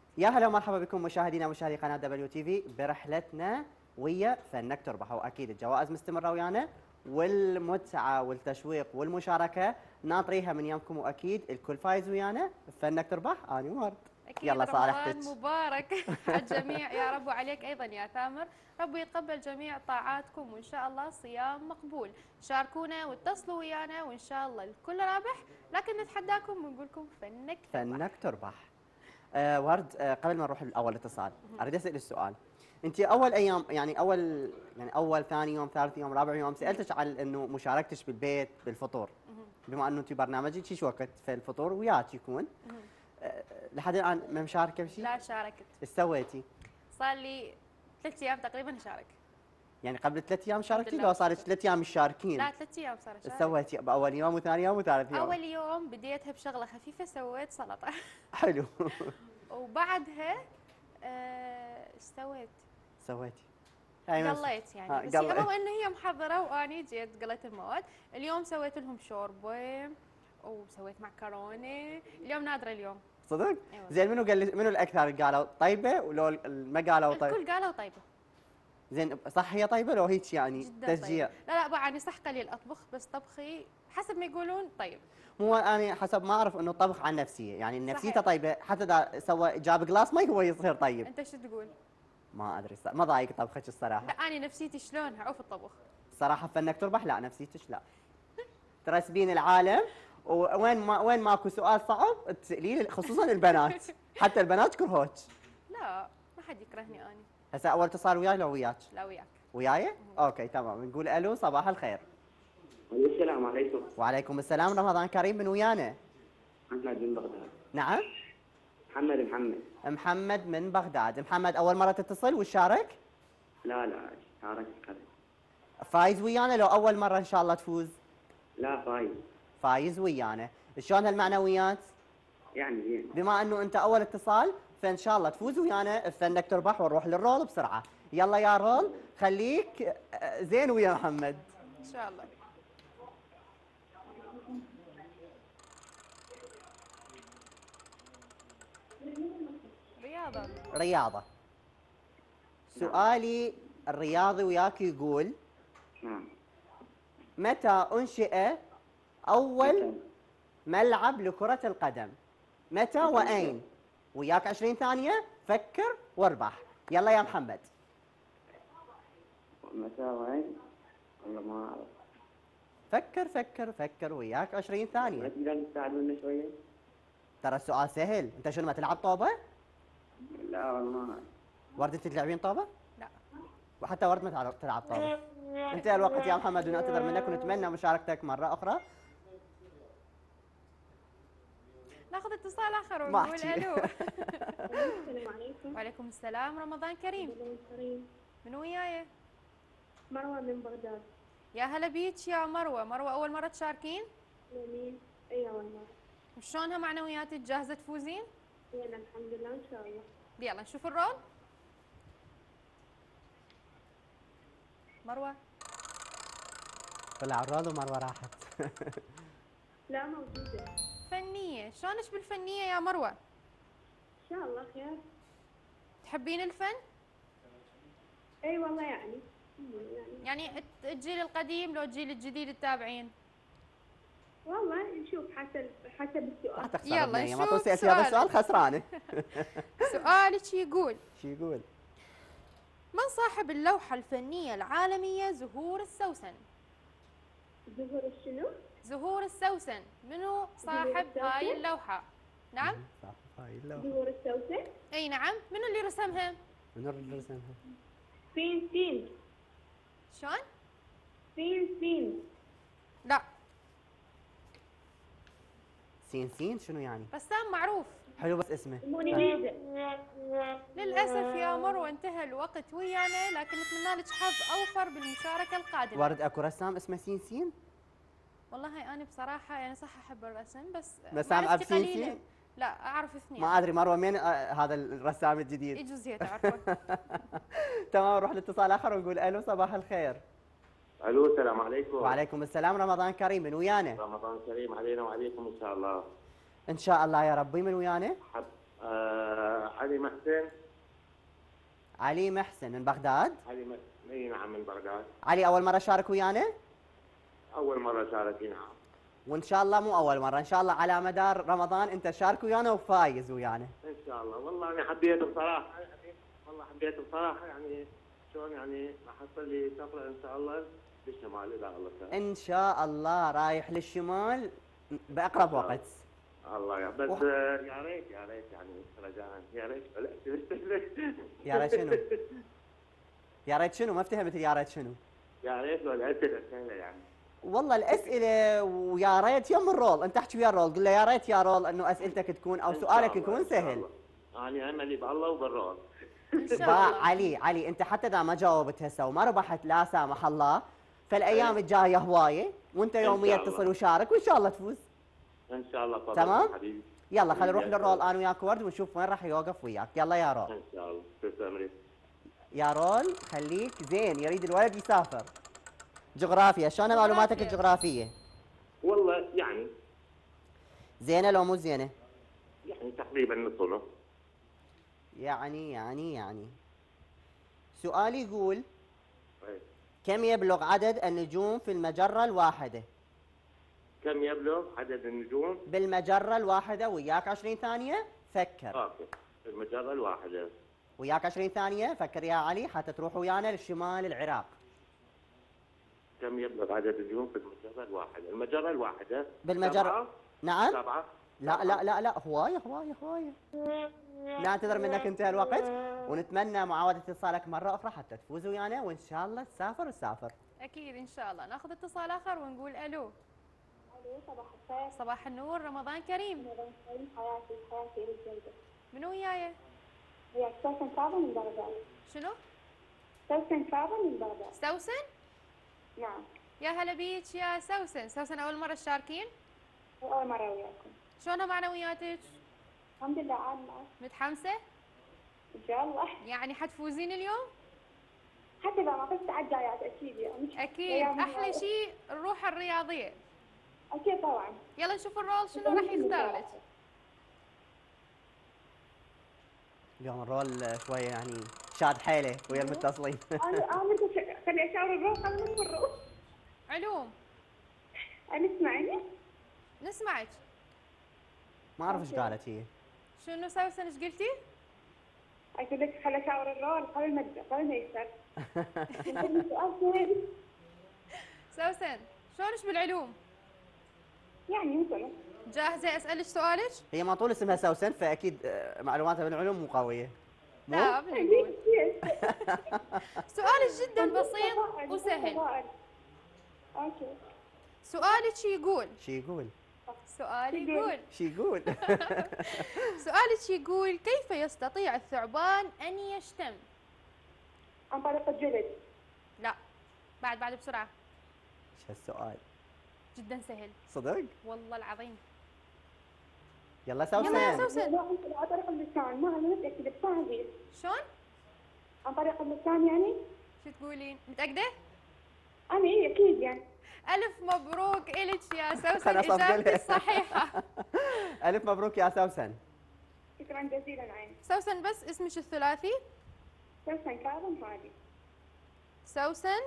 يا هلا ومرحبا بكم مشاهدينا ومشاهدي قناه دبليو تي في برحلتنا ويا فنك تربح، واكيد الجوائز مستمره ويانا والمتعه والتشويق والمشاركه ناطريها من يمكم، واكيد الكل فايز ويانا فنك تربح اني وورد. أكيد يلا صالحتك. رمضان مبارك على الجميع يا رب، وعليك أيضا يا ثامر. ربي يتقبل جميع طاعاتكم وإن شاء الله صيام مقبول. شاركونا واتصلوا ويانا وإن شاء الله الكل رابح، لكن نتحداكم ونقول لكم فنك تربح. فنك تربح. ورد، قبل ما نروح لاول اتصال اريد اسال السؤال. انت اول ايام يعني اول ثاني يوم ثالث يوم رابع يوم سالتك على انه مشاركتش بالبيت بالفطور، بما انه انت برنامجك شيش وقت في الفطور وياك يكون لحد الان ما مشاركه بشيء؟ لا شاركت، ايش سويتي؟ صار لي 3 أيام تقريبا أشارك. يعني قبل 3 ايام شاركتي لله. لو صار لك 3 ايام مش شاركين؟ لا 3 أيام صار ايش أشارك. سويتي باول يوم وثاني يوم وثالث يوم؟ أول يوم بديتها بشغلة خفيفة، سويت سلطة. حلو. وبعدها ايش سويت؟ سويتي قليت يعني، بس قليت. رغم انه هي محضره واني جيت قليت المواد. اليوم سويت لهم شوربه وسويت معكرونه، اليوم نادره اليوم. صدق؟ أيوة. زين منو قال منو الاكثر قالوا طيبه ولو ما قالوا طيبه؟ الكل قالوا طيبه. زين صح هي طيبه لو هيك يعني جدا تشجيع؟ طيبة. لا بعدني صح قليل اطبخ، بس طبخي حسب ما يقولون طيب. مو انا حسب ما اعرف انه الطبخ عن نفسيه، يعني نفسيته صحيح. طيبه حتى اذا سوى جاب جلاس مي هو يصير طيب. انت شو تقول؟ ما ادري ما ضايق طبخك الصراحه. لا انا نفسيتي شلونها عوف الطبخ. الصراحه فنك تربح لا نفسيتك لا. ترسبين العالم، وين ماكو سؤال صعب تسالين خصوصا البنات. حتى البنات كرهوك. لا ما حد يكرهني اني. هسه اول اتصال وياي لو وياك؟ لا وياك. وياي؟ اوكي تمام. نقول الو صباح الخير. السلام عليكم. وعليكم السلام، رمضان كريم. من ويانا؟ محمد من بغداد. نعم؟ محمد. محمد من بغداد. محمد اول مره تتصل وتشارك؟ لا شاركت قبل. فايز ويانا لو اول مره ان شاء الله تفوز؟ لا فايز. فايز ويانا. شلون هالمعنويات؟ يعني زين. بما انه انت اول اتصال فان شاء الله تفوز ويانا فنك تربح ونروح للرول بسرعه. يلا يا رول خليك زين ويا محمد ان شاء الله. رياضه. سؤالي الرياضي وياك يقول نعم. متى انشئ اول ملعب لكره القدم؟ متى واين؟ وياك 20 ثانيه فكر واربح. يلا يا محمد. متى وين؟ والله ما اعرف. فكر وياك 20 ما ثانيه. تقدر تساعدونا شويه؟ ترى السؤال سهل. انت شنو ما تلعب طوبه؟ لا والله ما أعرف. ورد انت تلعبين طوبه؟ لا. وحتى ورد ما تلعب طوبه. انتهى الوقت يا محمد ونعتذر منك ونتمنى مشاركتك مره اخرى. ناخذ اتصال اخر ما ونقول أحكي. الو. السلام عليكم. وعليكم السلام، رمضان كريم. رمضان كريم. من وياي؟ مروة من بغداد. يا هلا بيك يا مروه. مروه اول مره تشاركين؟ جميل. اي والله. وشلونها معنوياتك؟ جاهزه تفوزين؟ يلا الحمد لله ان شاء الله. يلا نشوف الرول. مروه طلع الرول ومروه راحت. لا موجودة. فنيه. شلونك بالفنيه يا مروه؟ ان شاء الله خير. تحبين الفن؟ اي والله يعني. يعني الجيل القديم لو الجيل الجديد تتابعين؟ والله نشوف حسب السؤال. راح تخسر يلا بنية. ما نشوف طول سألتي هذا السؤال سؤالك. خسرانه. سؤالك يقول: شو يقول؟ من صاحب اللوحة الفنية العالمية زهور السوسن؟ ظهور شنو؟ زهور السوسن، منو صاحب السوسن؟ هاي اللوحة؟ نعم؟ صح هاي اللوحة. ظهور السوسن. اي نعم، منو اللي رسمها؟ منو اللي رسمها؟ سين. شلون؟ سين. لا، سين شنو يعني؟ رسام معروف. حلو بس اسمه. موناليزا. للأسف يا مروة انتهى الوقت ويانا، لكن نتمنى لك حظ أوفر بالمشاركة القادمة. ورد اكو رسام اسمه سين؟ والله أنا بصراحة يعني صح أحب الرسم، بس رسام معرفتي أب قليلة. سين؟ لا أعرف اثنين. ما ادري مروه مين هذا الرسام الجديد. يجوز هي تعرفه. تمام نروح لاتصال اخر ونقول الو صباح الخير. الو السلام عليكم. وعليكم السلام، رمضان كريم. من ويانا؟ رمضان كريم علينا وعليكم ان شاء الله. ان شاء الله يا ربي. من ويانا؟ علي محسن. علي محسن من بغداد. علي محسن، اي نعم من بغداد. علي اول مره شارك ويانا؟ اول مره شارك، نعم. وان شاء الله مو اول مره، ان شاء الله على مدار رمضان انت شارك ويانا وفايز ويانا. ان شاء الله. والله انا حبيت بصراحه، يعني والله حبيت بصراحه، يعني شلون يعني احصل لي سفره ان شاء الله للشمال اذا الله شاء. ان شاء الله رايح للشمال باقرب وقت. الله يا بس وح- يا ريت يعني رجاء يا ريت يا ريت شنو؟ يا ريت شنو؟ ما افتهمت يا ريت شنو؟ يا ريت لو الاسئله سهله يعني. والله الاسئله ويا ريت يم الرول، انت احكي ويا الرول قل له يا ريت يا رول انه اسئلتك تكون او إن شاء سؤالك الله، يكون إن شاء سهل. الله. انا املي بالله وبالرول. ان شاء با الله. علي انت حتى اذا ما جاوبت هسه وما ربحت لا سامح الله، فالايام إيه. الجايه هوايه وانت إن يوميا شاء الله. اتصل وشارك وان شاء الله تفوز. ان شاء الله تفضل تمام؟ حبيبي. يلا خلينا نروح حبيبي، للرول انا وياك ورد ونشوف وين راح يوقف وياك. يلا يا رول. ان شاء الله. تسلم لي. يا رول خليك زين، يريد الولد يسافر. جغرافيا، شلون معلوماتك جغرافيا. الجغرافيه؟ والله يعني زينه لو مو زينه؟ تقريبا نص ونص. يعني سؤالي يقول إيه. كم يبلغ عدد النجوم في المجرة الواحدة؟ كم يبلغ عدد النجوم؟ بالمجرة الواحدة. وياك 20 ثانية فكر. اوكي. المجرة الواحدة. وياك 20 ثانية فكر يا علي حتى تروح ويانا للشمال العراق. كم يبلغ عدد النجوم في المجرة الواحدة؟ المجرة الواحدة بالمجرة. نعم؟ 7. لا هواية. نعتذر منك انتهى الوقت ونتمنى معاودة اتصالك مرة أخرى حتى تفوز ويانا وإن شاء الله تسافر. اكيد ان شاء الله. ناخذ اتصال اخر ونقول الو. الو صباح الخير. صباح النور، رمضان كريم. رمضان كريم. حياتي إلى الجنة. منو وياي؟ وياك سوسن كاظم من بغداد. شنو؟ سوسن كاظم من بغداد. سوسن؟ نعم. يا هلا بيك يا سوسن. سوسن اول مره تشاركين؟ أول مرة وياكم. شلون معنوياتك؟ الحمد لله عاد معك. متحمسه؟ إن شاء الله. يعني حتفوزين اليوم؟ حتى إذا ما فزت على الجايات أكيد يعني. اكيد. أيام احلى هواية. شيء الروح الرياضيه. أكيد طبعا. يلا نشوف الرول شنو راح يختار لك. اليوم الرول شوية يعني شاد حيله ويا المتصلين. أنا خلي أشاور الروح قبل ما الروح. علوم. أنا اسمعني. نسمعك. ما أعرف إيش قالت هي. شنو سوسن ايش قلتي؟ أقول لك خلي أشاور الروح قبل ما يكسر. سؤال سهل. سوسن شلونش بالعلوم؟ يعني مثلا. جاهزه اسالك سؤالك؟ هي ما طول اسمها سوسن فأكيد معلوماتها بالعلوم مو قوية. مو؟ لا بنقول. سؤالك جدا بسيط وسهل. اوكي. سؤالك يقول شي يقول؟ سؤالك يقول كيف يستطيع الثعبان ان يشتم؟ عن طريق الجلد. لا بعد بسرعه. ايش هالسؤال؟ جدا سهل صدق؟ والله العظيم. يلا يلا يا سوسن. سوسن. عن طريق اللسان، ما انا متاكده بس هذه. شلون؟ عن طريق اللسان يعني. شو تقولين؟ متاكده؟ انا ايه اكيد يعني. الف مبروك الك يا سوسن. خلاص اجابتك أفضل. صحيحه. ألف مبروك يا سوسن. شكرا جزيلا عين. سوسن بس اسمك الثلاثي؟ سوسن كاظم هادي. سوسن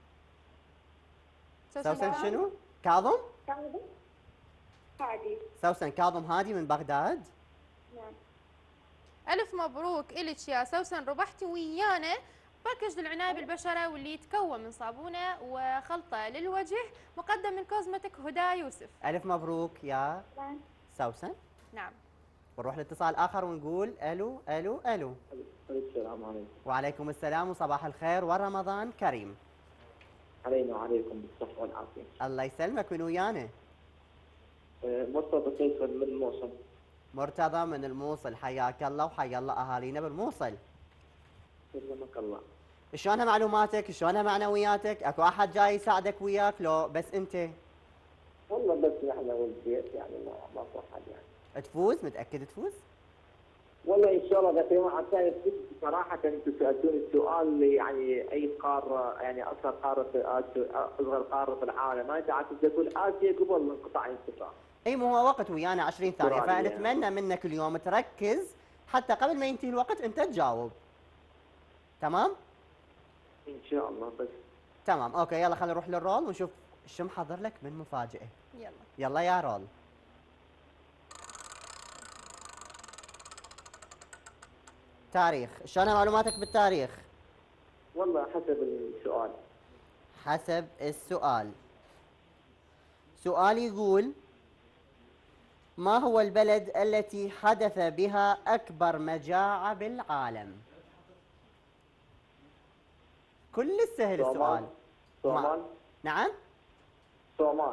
سوسن شنو؟ كاظم؟ كاظم هادي. سوسن كاظم هادي من بغداد. نعم. ألف مبروك إلك يا سوسن. ربحتي ويانا باكج للعناية بالبشرة واللي يتكون من صابونة وخلطة للوجه مقدم من كوزمتك هدى يوسف. ألف مبروك يا شكرا. سوسن. نعم. ونروح لاتصال آخر ونقول ألو. السلام عليكم. وعليكم السلام وصباح الخير ورمضان كريم. علينا وعليكم بالصحة والعافية. الله يسلمك. من ويانا؟ مرتضى فيصل من الموصل. مرتضى من الموصل. حياك الله وحيا الله أهالينا بالموصل. سلمك الله. شلونها معلوماتك؟ شلونها معنوياتك؟ اكو احد جاي يساعدك وياك لو بس انت؟ والله بس نحن والبيت يعني ما احد يعني. تفوز؟ متاكد تفوز؟ والله ان شاء الله. بس يوم عشان صراحه انتم سالتوني السؤال يعني اي قاره يعني اصغر قاره في العالم، انا قعدت اقول اسيا قبل انقطاع الانتفاع. اي مو هو وقت ويانا 20 ثانيه، استراليا. فنتمنى منك اليوم تركز حتى قبل ما ينتهي الوقت انت تجاوب. تمام؟ ان شاء الله. بس تمام اوكي، يلا خلينا نروح للرول ونشوف شو محضر لك من مفاجأة. يلا. يلا يا رول. تاريخ، شلون معلوماتك بالتاريخ؟ والله حسب السؤال. حسب السؤال. سؤال يقول: ما هو البلد التي حدث بها أكبر مجاعة بالعالم؟ كل سهل السؤال. صومال. نعم؟ صومال.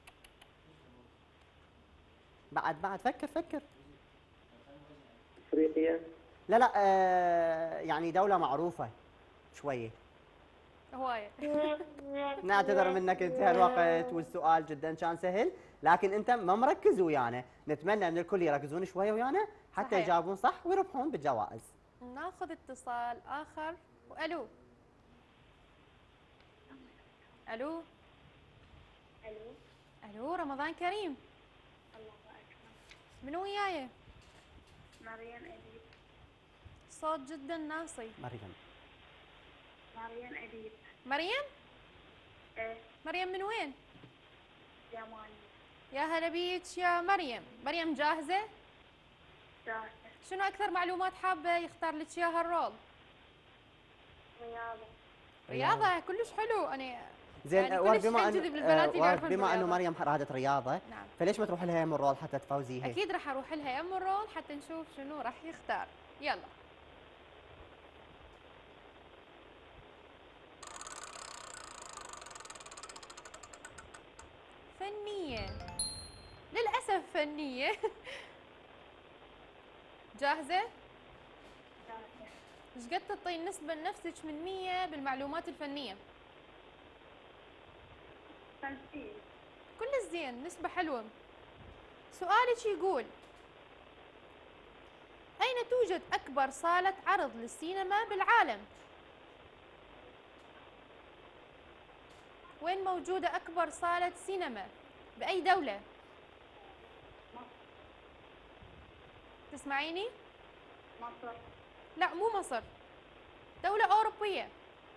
بعد فكر. افريقيا. لا يعني دولة معروفة شوية. هواية. نعتذر منك، انتهى الوقت والسؤال جدا كان سهل، لكن انت ما مركز ويانا، نتمنى من الكل يركزون شوية ويانا حتى صحيح. يجاوبون صح ويربحون بالجوائز. ناخذ اتصال آخر. ألو. ألو. الو. ألو، رمضان كريم. الله اكبر. منو وياي؟ مريم اديب. صوت جدا ناصي. مريم. مريم اديب. مريم؟ ايه. مريم من وين؟ يماني. يا هلا بيك يا مريم. مريم جاهزة؟ جاهزة. شنو أكثر معلومات حابة يختار لك إياها الرول؟ رياضة. رياضة كلش حلو. أنا زين يعني ورد كلش بما أنجذب ان للبنات اللي ورد يعرفون بما انه بالرياضة. مريم رادت رياضة، نعم. فليش ما تروح لها يم الرول حتى تفوزيها؟ أكيد راح أروح لها يم الرول حتى نشوف شنو راح يختار. يلا. فنية. للأسف فنية. جاهزة؟ جاهزة. ايش قد تعطين نسبة لنفسك من 100 بالمعلومات الفنية؟ 50. كل زين، نسبة حلوة. سؤالك يقول: أين توجد أكبر صالة عرض للسينما بالعالم؟ وين موجودة أكبر صالة سينما؟ بأي دولة؟ تسمعيني؟ مصر. لا مو مصر، دولة أوروبية.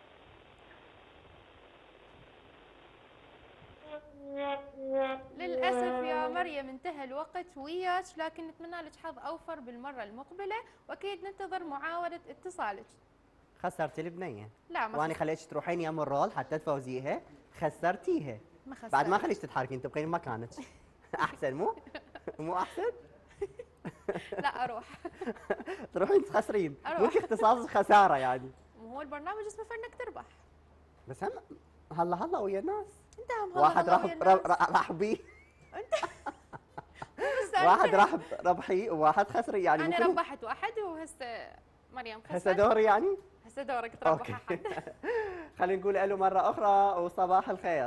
للأسف يا مريم انتهى الوقت وياك، لكن نتمنى لك حظ أوفر بالمرة المقبلة، وأكيد ننتظر معاودة اتصالك. خسرتي البنية. لا ما وانا خليتك تروحين يم الرول حتى تفوزيها، خسرتيها. ما خسرت. بعد ما خليتك تتحركين تبقين بمكانك. احسن مو؟ مو احسن؟ لا أروح. تروحين تخسرين، أروح. ممكن اختصاص خسارة يعني. مو هو البرنامج اسمه فنك تربح. بس هم هلا ويا الناس. انت هم هلا واحد هلا راح ويا الناس. راح بي بس واحد راح ربحي وواحد خسري يعني أنا ممكن. ربحت واحد وهسه مريم خسرت. هسه دوري يعني؟ هسه دورك تربح اوكي. أحد. خلينا نقول الو مرة أخرى وصباح الخير.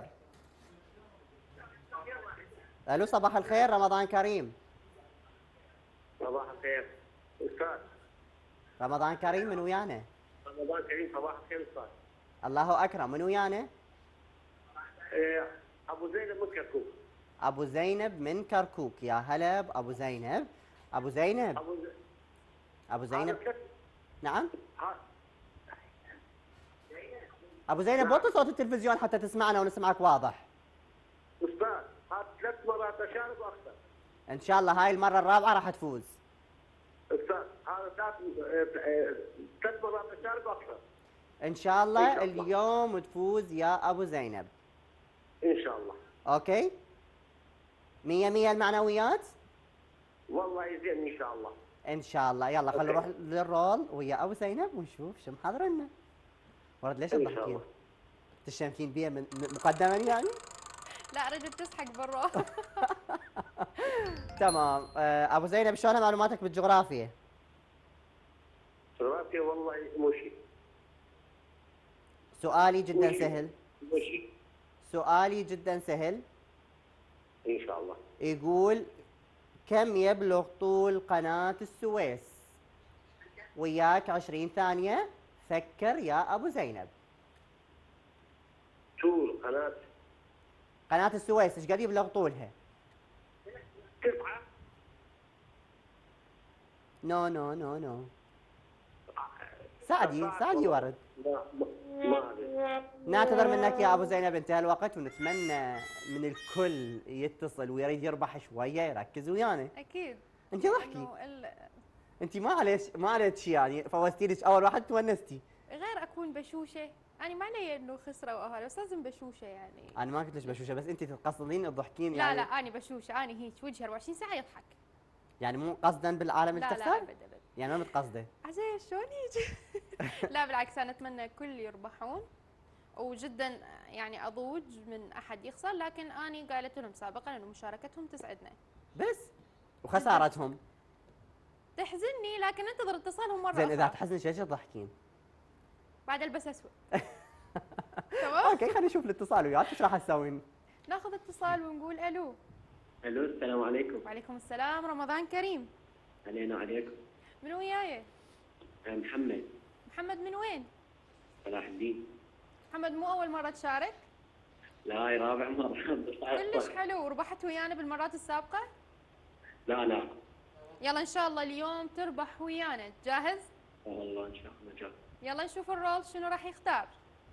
الو صباح الخير، رمضان كريم. صباح الخير استاذ. رمضان كريم، من ويانا؟ رمضان كريم. صباح الخير استاذ. الله أكرم، من ويانا؟ ابو زينب من كركوك. أبو زينب من كركوك، يا هلا بأبو زينب. أبو زينب. أبو زينب. نعم؟ أبو زينب وطي صوت التلفزيون حتى تسمعنا ونسمعك واضح. استاذ هات 3 مرات اشارك واخسر. إن شاء الله هاي المرة الرابعة راح تفوز. استاذ هذا 3 مرات اشارك واخسر. إن شاء الله إن شاء الله. اليوم تفوز يا أبو زينب. ان شاء الله. أوكي؟ 100 المعنويات؟ والله يزين ان شاء الله. إن شاء الله. يلا خلينا أوكي. نروح للرول ويا أبو زينب ونشوف شو محضر لنا. ورد ليش إن شاء تضحكين؟ الله. تشمتين بيها مقدما يعني؟ لا رجل تسحق بالروح. تمام. أبو زينب شلون معلوماتك بالجغرافيا؟ جغرافيا والله مشي. سؤالي جدا مشي. سهل. مشي. سؤالي جدا سهل. ان شاء الله. يقول: كم يبلغ طول قناة السويس؟ وياك 20 ثانية، فكر يا أبو زينب. طول قناة السويس ايش قد يبلغ طولها؟ 9. نو نو نو نو. سعدي ورد. لا ما ادري. نعتذر منك يا ابو زينب، انتهى الوقت، ونتمنى من الكل يتصل ويريد يربح شويه يركز ويانا. اكيد. انت ضحكي، إنه انت ما عليك شيء يعني، فوزتي لك اول واحد تونستي. غير اكون بشوشه، انا ما علي انه خسروا اهل، بس لازم بشوشه يعني. انا ما قلت لك بشوشه، بس انت تقصدين تضحكين لا يعني. لا انا بشوشه، انا هيك وجهي 24 ساعه يضحك. يعني مو قصدا بالعالم اللي لا لا تخسر؟ ابدا ابدا. يعني ما متقصده. عزيز شلون هيك؟ لا بالعكس، انا اتمنى الكل يربحون، وجدا يعني اضوج من احد يخسر، لكن اني قالت لهم سابقا انه مشاركتهم تسعدنا. بس وخسارتهم تحزني، لكن انتظر اتصالهم مره زين. اذا اخرى تحزني ليش تضحكين؟ بعد البس اسود. تمام. اوكي خلينا نشوف الاتصال وياك، ايش راح تسوين؟ ناخذ اتصال ونقول الو. الو السلام عليكم. وعليكم السلام، رمضان كريم. علينا وعليكم. من وياي؟ محمد. محمد من وين؟ صلاح الدين. محمد مو اول مره تشارك؟ لا هاي رابع مرة. كلش حلو، وربحت ويانا بالمرات السابقه؟ لا يلا ان شاء الله اليوم تربح ويانا، جاهز؟ والله ان شاء الله جاي. يلا نشوف الرول شنو راح يختار.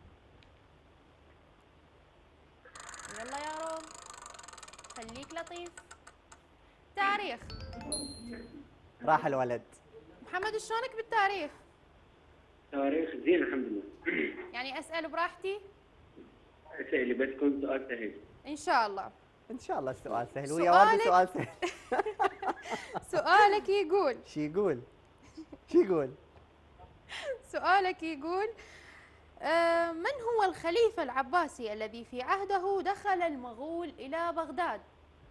يلا يا رول، خليك لطيف. تاريخ. راح الولد. محمد شلونك بالتاريخ؟ تاريخ زين الحمد لله. يعني اسال براحتي؟ اسألي بس كنت سؤال سهل. ان شاء الله. ان شاء الله السؤال سهل، ويا ورد سؤالك- سؤال سهل. سؤالك يقول شو يقول؟ شو يقول؟ سؤالك يقول من هو الخليفة العباسي الذي في عهده دخل المغول إلى بغداد؟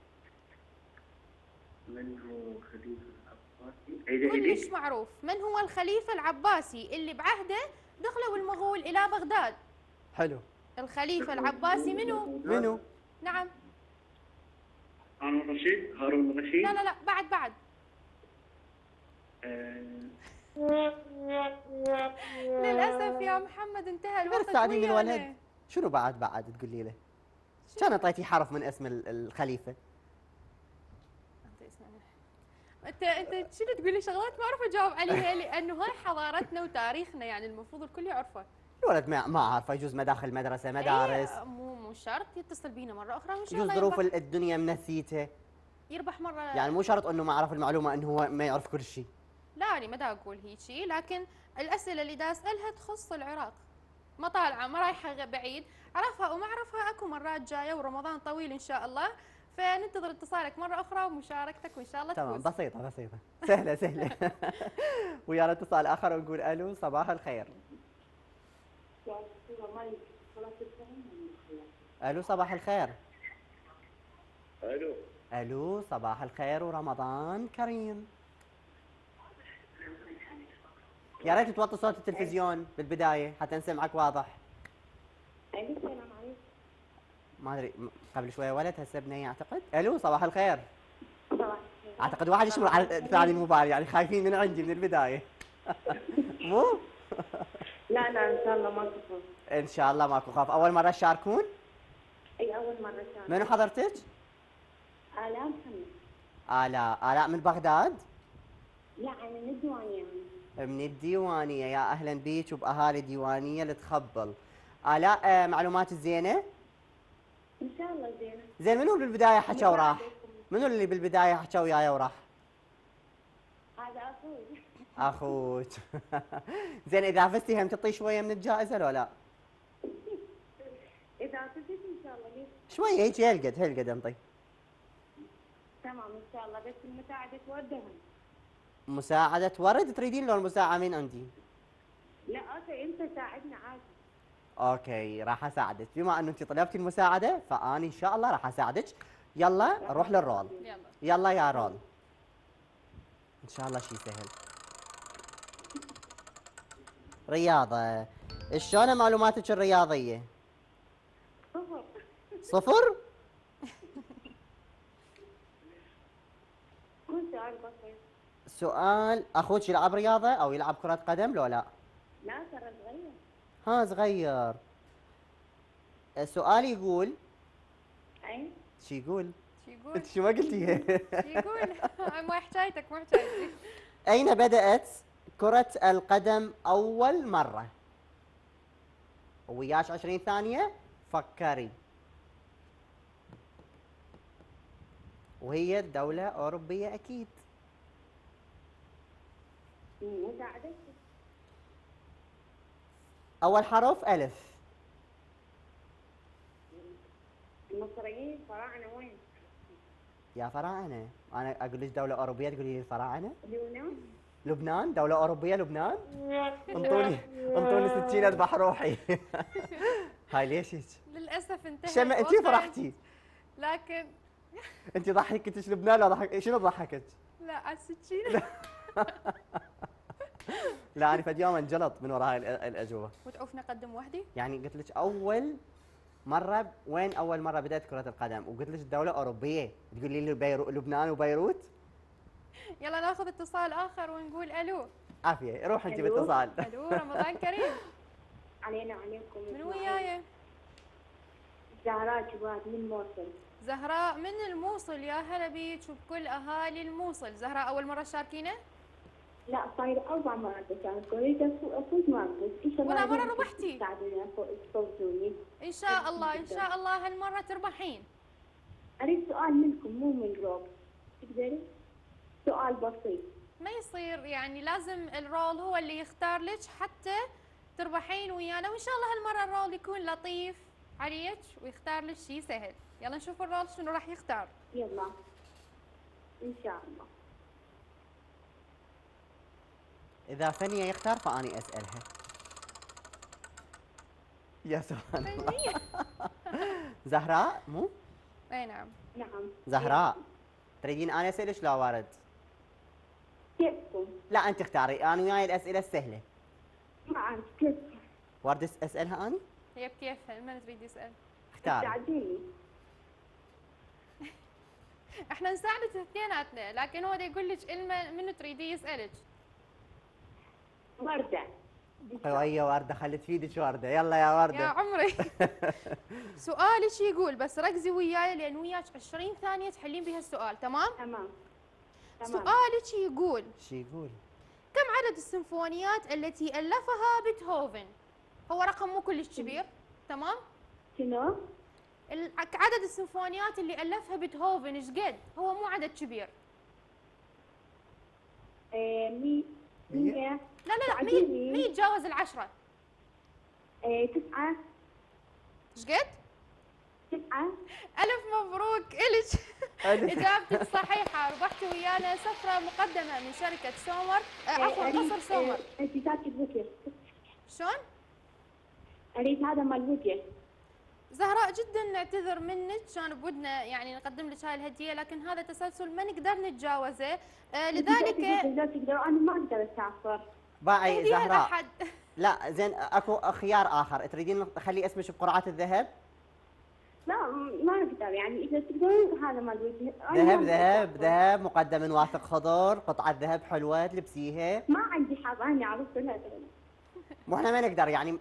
من هو خليفة العباسي؟ كلش معروف. من هو الخليفة العباسي اللي بعهده دخلوا المغول إلى بغداد؟ حلو. الخليفة العباسي منو؟ نعم. هارون الرشيد. هارون الرشيد. لا لا لا، بعد. للأسف يا محمد انتهى الوقت. تساعدين ويانا. الولد. شنو بعد تقولي له؟ كان اعطيتي حرف من اسم الخليفه. انت شنو تقول لي شغلات ما اعرف اجاوب عليها، لانه هاي حضارتنا وتاريخنا، يعني المفروض الكل يعرفه. الولد ما عارفه، يجوز مداخل مدرسه مدارس، مو شرط، يتصل بينا مره اخرى وان شاء يجوز الله ظروف يربح, الدنيا منسيته. يربح مره. يعني مو شرط انه ما عرف المعلومه انه هو ما يعرف كل شيء. لا انا ما دا اقول هيك شيء، لكن الاسئله اللي دا اسالها تخص العراق، ما طالعه ما رايحه بعيد، عرفها وما عرفها اكو مرات جايه، ورمضان طويل ان شاء الله، فننتظر اتصالك مره اخرى ومشاركتك وان شاء الله تمام، تفوز. بسيطه سهله. ويانا اتصال اخر ونقول الو صباح الخير. الو صباح الخير. الو صباح الخير ورمضان كريم. يا ريت توطي صوت التلفزيون بالبدايه حتى نسمعك واضح. السلام عليكم. ما ادري قبل شويه ولد، هسه بنيه اعتقد. الو صباح الخير. صباح الخير. اعتقد واحد يشمر على ثاني الموبايل، يعني خايفين من عندي من البدايه. مو؟ لا ان شاء الله ما تفوز. ان شاء الله ماكو خوف. اول مره تشاركون؟ اي اول مره شارك. منو حضرتك؟ آلاء محمد. آلاء من بغداد؟ لا انا من الديوانيه. من الديوانيه، يا اهلا بيك وباهالي ديوانيه اللي تخبل. آلاء معلومات زينه؟ ان شاء الله زينه. زين منو بالبدايه حكى وراح؟ منو اللي بالبدايه حكى وياي وراح؟ هذا اخوي. اخوك. زين اذا فزتي هم تعطي شويه من الجائزه لو لا؟ اذا فزت ان شاء الله ليش؟ شويه هيك هالقد انطي. تمام ان شاء الله، بس المساعده تودهم. مساعده ورد تريدين لو المساعده من عندي؟ لا اوكي انت ساعدنا عادي. اوكي راح اساعدك، بما انه انت طلبتي المساعده فاني ان شاء الله راح اساعدك. يلا نروح للرول. يلا يا رول. ان شاء الله شيء سهل. رياضه. شلون معلوماتك الرياضيه؟ صفر؟ كل سؤال بسيط. سؤال، اخوك يلعب رياضه او يلعب كره قدم لو لا؟ لا ترى صغير. ها صغير. السؤال يقول اي شو يقول؟ شو يقول؟ انت شو ما قلتي؟ شو يقول؟ مو حكايتك مو حكايتي. أين بدأت كرة القدم أول مرة؟ وياش 20 ثانية فكري. وهي دولة أوروبية أكيد. مساعدة. أول حرف ألف. المصريين فراعنة وين؟ يا فراعنة، أنا أقول لك دولة أوروبية تقولي لي الفراعنة؟ اليونان. لبنان، دولة أوروبية لبنان؟ انطوني سكينة اذبح روحي. هاي ليش هيك؟ للاسف انتهت شمع انت وقت. فرحتي. لكن انت ضحكتش لبنان ولا ضحك شنو ضحكك؟ لا على السكينه. لا انا فد يوم انجلط من وراء هاي الاجوبه. وتعوفنا قدم وحدي. يعني قلت لك اول مره وين اول مره بدات كره القدم وقلت لك دوله اوروبيه تقولي لي لبنان وبيروت. يلا ناخذ اتصال اخر ونقول الو. عافيه روح انت ألو. باتصال. الو رمضان كريم. علينا عليكم. من وياي؟ زهراء جواد من موصل. زهراء من الموصل، يا هلا بيك وبكل اهالي الموصل. زهراء اول مره تشاركينا؟ لا صاير 4 مرات أشارك، أريد أفوز ما أفوز، إن شاء الله. ولا مرة ربحتي؟ تساعدوني تفوزوني. ان شاء الله ان شاء الله هالمره تربحين. أريد سؤال منكم مو من روب، تقدري؟ سؤال بسيط. ما يصير يعني، لازم الرول هو اللي يختار لك حتى تربحين ويانا، وان شاء الله هالمره الرول يكون لطيف عليك ويختار لك شيء سهل. يلا نشوف الرول شنو راح يختار. يلا إن شاء الله. اذا ثانيه يختار فاني اسالها. يا سبحان الله. زهراء مو؟ اي نعم. نعم. زهراء تريدين انا اسالك لا وارد؟ كيفكم؟ لا انت اختاري، انا وياي الاسئله السهله. ما أعرف كيفكم. وارد اسالها اني؟ هي بكيفها، من تريد يسال؟ اختاري. تساعدوني. احنا نساعدك اثنيناتنا، لكن هو دا يقول لك منو تريدي يسالك. وردة. قوية وردة، خلت في ايدك وردة، يلا يا يا وردة. عمري. سؤالك يقول، بس ركزي وياي لان وياك 20 ثانية تحلين بها السؤال، تمام؟ تمام. سؤالك يقول شو يقول؟ كم عدد السيمفونيات التي ألفها بيتهوفن؟ هو رقم مو كلش كبير، تمام؟ شنو؟ عدد السيمفونيات اللي ألفها بيتهوفن ايش قد؟ هو مو عدد كبير. 100. لا لا لا، ساعديني. ما يتجاوز ال10. 9. ايش قد؟ 9. ألف مبروك إلك. إجابتك صحيحة، ربحتي ويانا سفرة مقدمة من شركة سومر، عفوا قصر سومر. انت ذاك الوجه. شلون؟ اريد هذا مال الوجه. زهراء جدا نعتذر منك، كان بودنا يعني نقدم لك هاي الهدية، لكن هذا تسلسل ما نقدر نتجاوزه، لذلك لا تقدر، انا ما اقدر اسافر. باعي هديها زهراء. لأحد. لا زين اكو خيار اخر، تريدين نخلي اسمك بقرعة الذهب؟ لا ما اقدر، يعني اذا تقدرون هذا مال الوجه. ذهب مقدم من واثق خضر، قطعة ذهب حلوة تلبسيها. ما عندي حظ، انا عرفت. لا مو احنا ما نقدر يعني.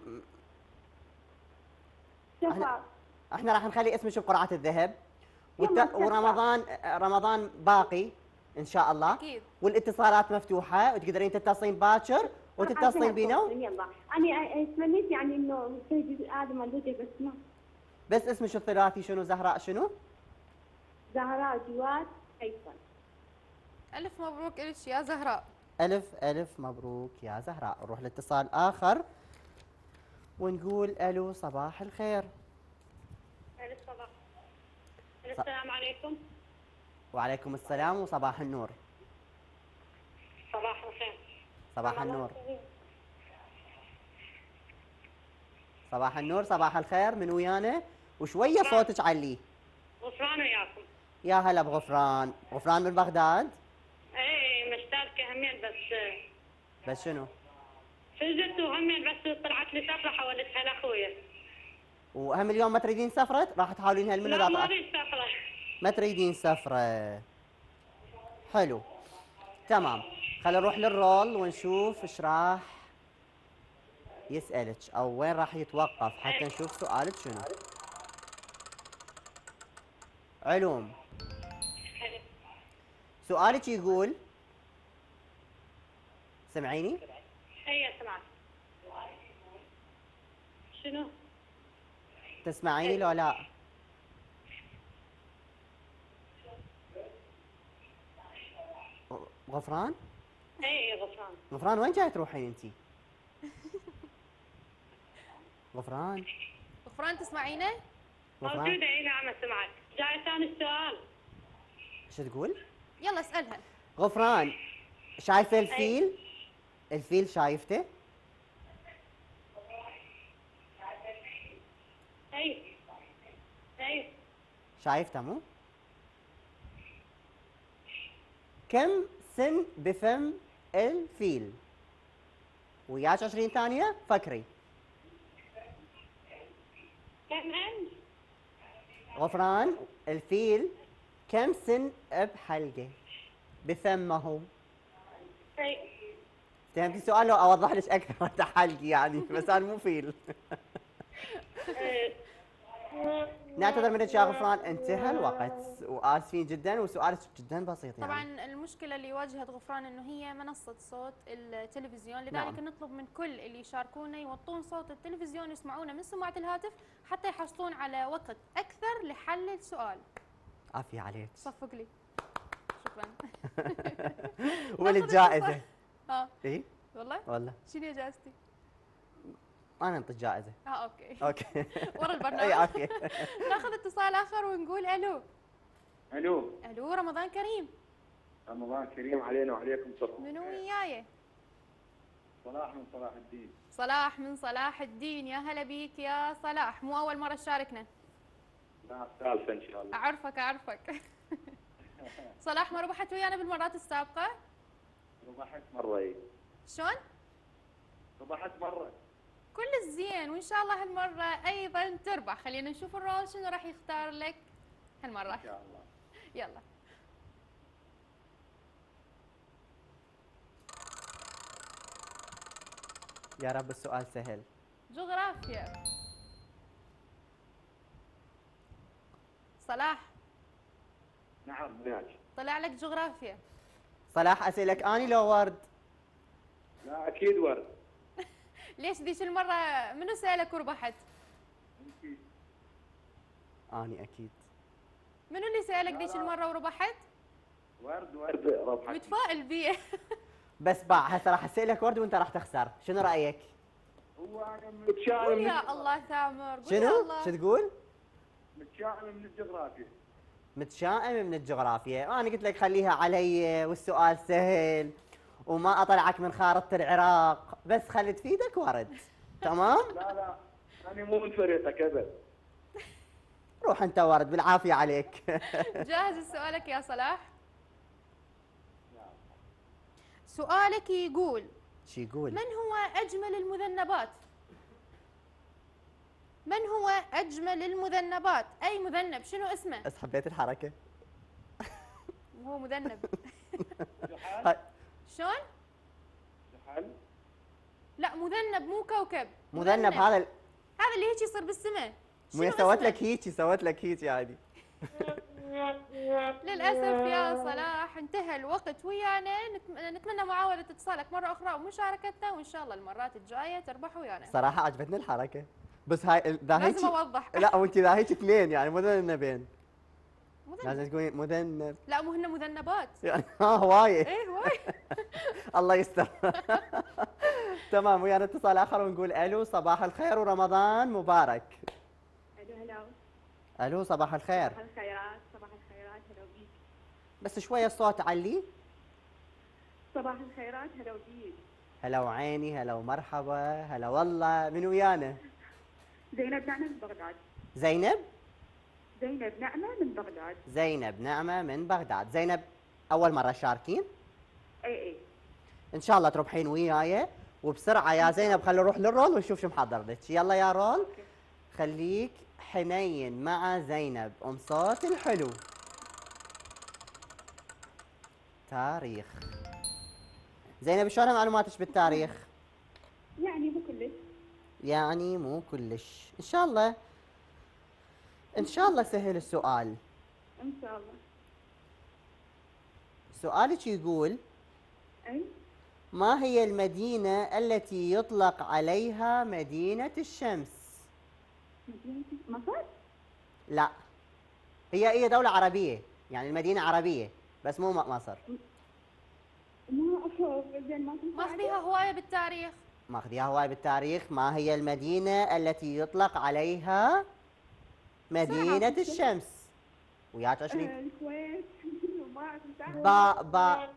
شفاف. احنا راح نخلي اسمك بقرعة الذهب. يلا ورمضان رمضان باقي ان شاء الله. أكيد. والاتصالات مفتوحة وتقدرين تتصلين باكر وتتصلين بينا. يلا انا تمنيت يعني انه تجي هذا مال الوجه، بس ما. بس اسمك الثلاثي شنو زهراء شنو؟ زهراء جواد فيصل. ألف مبروك إلك يا زهراء. ألف مبروك يا زهراء. نروح لاتصال آخر ونقول ألو صباح الخير. الصباح. السلام عليكم. وعليكم السلام وصباح النور. صباح الخير. صباح النور. صباح النور صباح الخير، من ويانا؟ وشوية صوتك عليه. غفران وياكم. يا هلا بغفران. غفران من بغداد؟ ايه مشتركة همين بس شنو؟ فزت وهمين بس طلعت لي سفرة حولتها لاخويا. وهم اليوم ما تريدين سفرة؟ راح تحاولين هالمنى؟ لا ما اريد سفرة. ما تريدين سفرة. حلو تمام، خلينا نروح للرول ونشوف ايش راح يسألك او وين راح يتوقف حتى نشوف سؤالك شنو. علوم. سؤالك يقول سمعيني؟ اي سمعت. شنو؟ تسمعيني لو لا؟ غفران؟ اي غفران. غفران وين جاي تروحين انتي؟ غفران؟ غفران تسمعينه؟ غفران؟ موجودة اي نعم سمعت. جاي ثاني السؤال. شو تقول؟ يلا اسالها. غفران شايفه الفيل؟ الفيل شايفته؟ اي اي شايفته مو؟ كم سن بفم الفيل؟ وياك 20 ثانية فكري. كم عند؟ غفران الفيل كم سن بحلقه بفمه؟ اي فهمتي السؤال لو اوضح لك اكثر تحلقي يعني بس انا مو فيل. إيه. نعتذر منك يا غفران انتهى الوقت واسفين جدا وسؤالك جدا بسيط يعني. طبعا المشكله اللي واجهت غفران انه هي منصه صوت التلفزيون، لذلك نعم. نطلب من كل اللي يشاركونا يوطون صوت التلفزيون يسمعونا من سماعه الهاتف حتى يحصلون على وقت اكثر لحل السؤال. عافية عليك. صفق لي. شكرا. وللجائزة. ها اي والله والله شنو جائزتي؟ انا انطي جائزة. اوكي. اوكي. ورا البرنامج. اي عافية. ناخذ اتصال اخر ونقول الو. الو، الو رمضان كريم. رمضان كريم علينا وعليكم. صباح منو وياي؟ صلاح من صلاح الدين. صلاح من صلاح الدين، يا هلا بيك يا صلاح، مو اول مره تشاركنا. لا الثالثة ان شاء الله. اعرفك. صلاح ما ربحت ويانا بالمرات السابقه؟ ربحت مرة. اي شلون؟ ربحت مرة. كل الزين وان شاء الله هالمره ايضا تربح. خلينا نشوف الرول شنو راح يختار لك هالمره. ان شاء الله. يلا. يا رب السؤال سهل. جغرافيا. صلاح نعم وياك. طلع لك جغرافيا. صلاح اسالك اني لو ورد؟ لا اكيد ورد. ليش ذيك المره منو سالك وربحت؟ اني اكيد. منو اللي سالك ذيك المره وربحت؟ ورد ربحت. متفائل بيه. بس هسه راح اسالك ورد وانت راح تخسر، شنو رايك؟ هو انا قول متشائم. يا الله ثامر، قول يا شنو؟ الله. شو تقول؟ متشائم من الجغرافيا. متشائم من الجغرافيا، انا قلت لك خليها علي والسؤال سهل وما اطلعك من خارطة العراق، بس خلي تفيدك ورد. تمام؟ لا انا مو من فريقك ابد. روح انت ورد بالعافية عليك. جاهز لسؤالك يا صلاح؟ سؤالك يقول: شو يقول؟ من هو أجمل المذنبات؟ من هو أجمل المذنبات؟ أي مذنب شنو اسمه؟ بس حبيت الحركة. هو مذنب. زحل. شلون؟ زحل. لا مذنب مو كوكب. مذنب هذا هذا اللي هيك يصير بالسماء. مو سوت لك هيك يعني. للأسف يا صلاح انتهى الوقت ويانا. نتمنى معاودة اتصالك مرة أخرى ومشاركتنا، وإن شاء الله المرات الجاية تربح ويانا. صراحة عجبتني الحركة، بس هاي ذا هيك لازم أوضح. لا وانت ذا هيك اثنين يعني مذنبين. مذنب. لازم تقولي مذنب لا مو هن مذنبات. يعني هواية. ايه هواي. الله يستر. تمام، ويانا اتصال اخر ونقول الو صباح الخير ورمضان مبارك. هلا. الو صباح الخير. صباح الخيرات. صباح الخيرات. هلا بيك. بس شوية الصوت علي. صباح الخيرات. هلا بيك. هلا وعيني، هلا ومرحبا، هلا والله. من ويانا؟ زينب نعمة من بغداد. زينب؟ زينب نعمة من بغداد. زينب نعمة من بغداد. زينب أول مرة تشاركين؟ اي. إن شاء الله تربحين وياي، وبسرعة يا زينب خلينا نروح للرول ونشوف شو محضر لك. يلا يا رول. خليك حنين مع زينب، أم صوت الحلو. تاريخ. زينب شلون معلوماتك بالتاريخ؟ يعني مو كلش. يعني مو كلش. إن شاء الله إن شاء الله سهل السؤال. ان شاء الله. سؤالك يقول: اي. ما هي المدينة التي يطلق عليها مدينة الشمس؟ مدينة مصر؟ لا، هي دولة عربية، يعني المدينة عربية بس مو مصر. ما أعرف زين ما ماخذيها هوايه بالتاريخ. ماخذيها هواي بالتاريخ. ما هي المدينة التي يطلق عليها مدينة الشمس؟ وياك 20. الكويت. ما أعرف با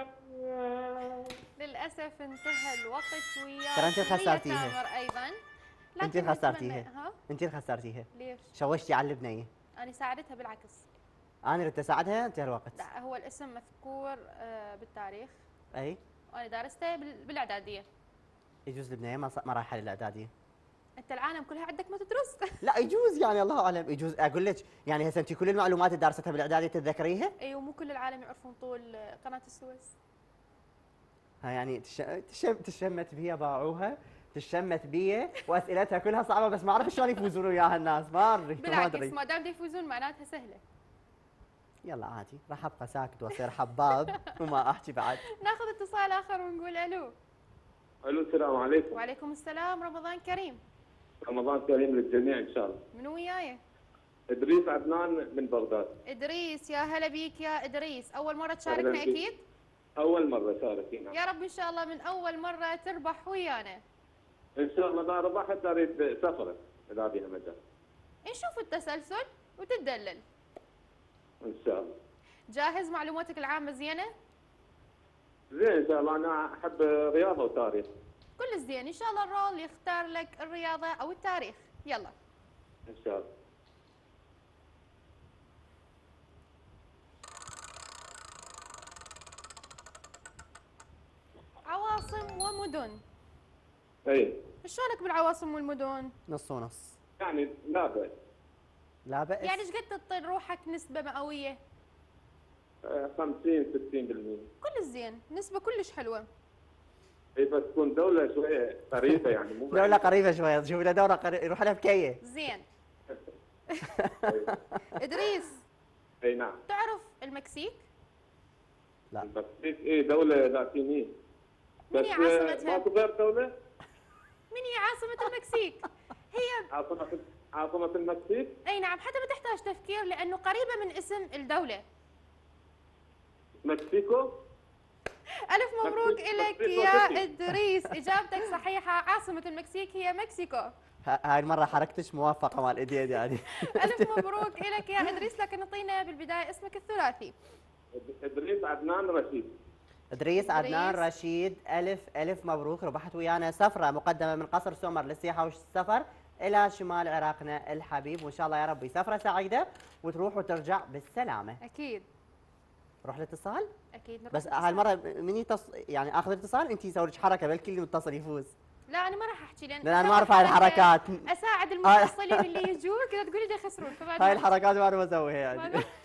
للاسف انتهى الوقت وياك. ترى أنت اللي ويا خسرتيها. تامر ايضا. أنت لكن اللي خسرتيها. ها؟ أنت اللي خسرتيها. ليش؟ شوشتي على البنية. انا ساعدتها بالعكس. أنا ردت أساعدها، انتهى الوقت. لا، هو الاسم مذكور بالتاريخ، أي وانا دارسته بالاعداديه. يجوز البنية ما رايحة للإعدادية. انت العالم كلها عندك ما تدرس. لا يجوز، يعني الله أعلم، يجوز أقول لك يعني هسه أنت كل المعلومات اللي دارستها بالإعدادية تتذكريها؟ اي، ومو كل العالم يعرفون طول قناه السويس. ها يعني تشمت بيها باعوها، تشمت بيها واسئلتها كلها صعبه، بس ما اعرف شلون يفوزون وياها الناس، ما بالعكس، ادري. ما دام يفوزون معناتها سهله. يلا عادي، راح ابقى ساكت واصير حباب وما احكي بعد. ناخذ اتصال اخر ونقول الو. الو السلام عليكم. وعليكم السلام، رمضان كريم. رمضان كريم للجميع ان شاء الله. منو وياي؟ ادريس عدنان من بغداد. ادريس، يا هلا بيك يا ادريس، اول مره تشاركنا أهلاً بك. اكيد؟ اول مره شاركينا. يا رب ان شاء الله من اول مره تربح ويانا. ان شاء الله اذا ربحت اريد سفره اذا بيها مجال. نشوف التسلسل وتدلل. ان شاء الله. جاهز؟ معلوماتك العامه زينه؟ زين ان شاء الله، انا احب رياضه وتاريخ. كل زين، ان شاء الله الرول يختار لك الرياضه او التاريخ. يلا. ان شاء الله. عواصم ومدن. اي شلونك بالعواصم والمدن؟ نص ونص. يعني لا بأس. لا بأس. يعني ايش قد تعطي روحك نسبه مئويه؟ 50 60%. كل زين، نسبه كلش حلوه. اي بس تكون دوله شويه قريبه يعني مو دوله قريبه شويه، شوف له دوله قريبه يروح لها بكيه. زين. ادريس، اي نعم. تعرف المكسيك؟ لا. المكسيك اي دوله لاتينيه. من هي عاصمتها؟ ماكو غير دوله؟ من هي عاصمه المكسيك؟ هي عاصمه المكسيك؟ اي نعم، حتى ما تحتاج تفكير لانه قريبه من اسم الدوله. مكسيكو؟ الف مبروك مكسيكو لك سيتي. يا ادريس، اجابتك صحيحه، عاصمه المكسيك هي مكسيكو. هاي المره حركتش موافقه مال ايديد يعني. الف مبروك لك يا ادريس، لكن اعطينا بالبدايه اسمك الثلاثي. ادريس عدنان رشيد. ادريس عدنان رشيد، الف مبروك، ربحت ويانا سفره مقدمه من قصر سومر للسياحه والسفر الى شمال عراقنا الحبيب، وان شاء الله يا ربي سفره سعيده وتروح وترجع بالسلامه. اكيد. روح الاتصال. اكيد نروح بس الاتصال. هالمره من يعني اخذ اتصال انت سوي لك حركه بلكي اللي متصل يفوز. لا انا ما راح احكي لان انا ما اعرف هاي الحركات. اساعد المتصلين اللي يجون كذا تقولي دا يخسرون، فبعد هاي الحركات ما انا بسويها يعني.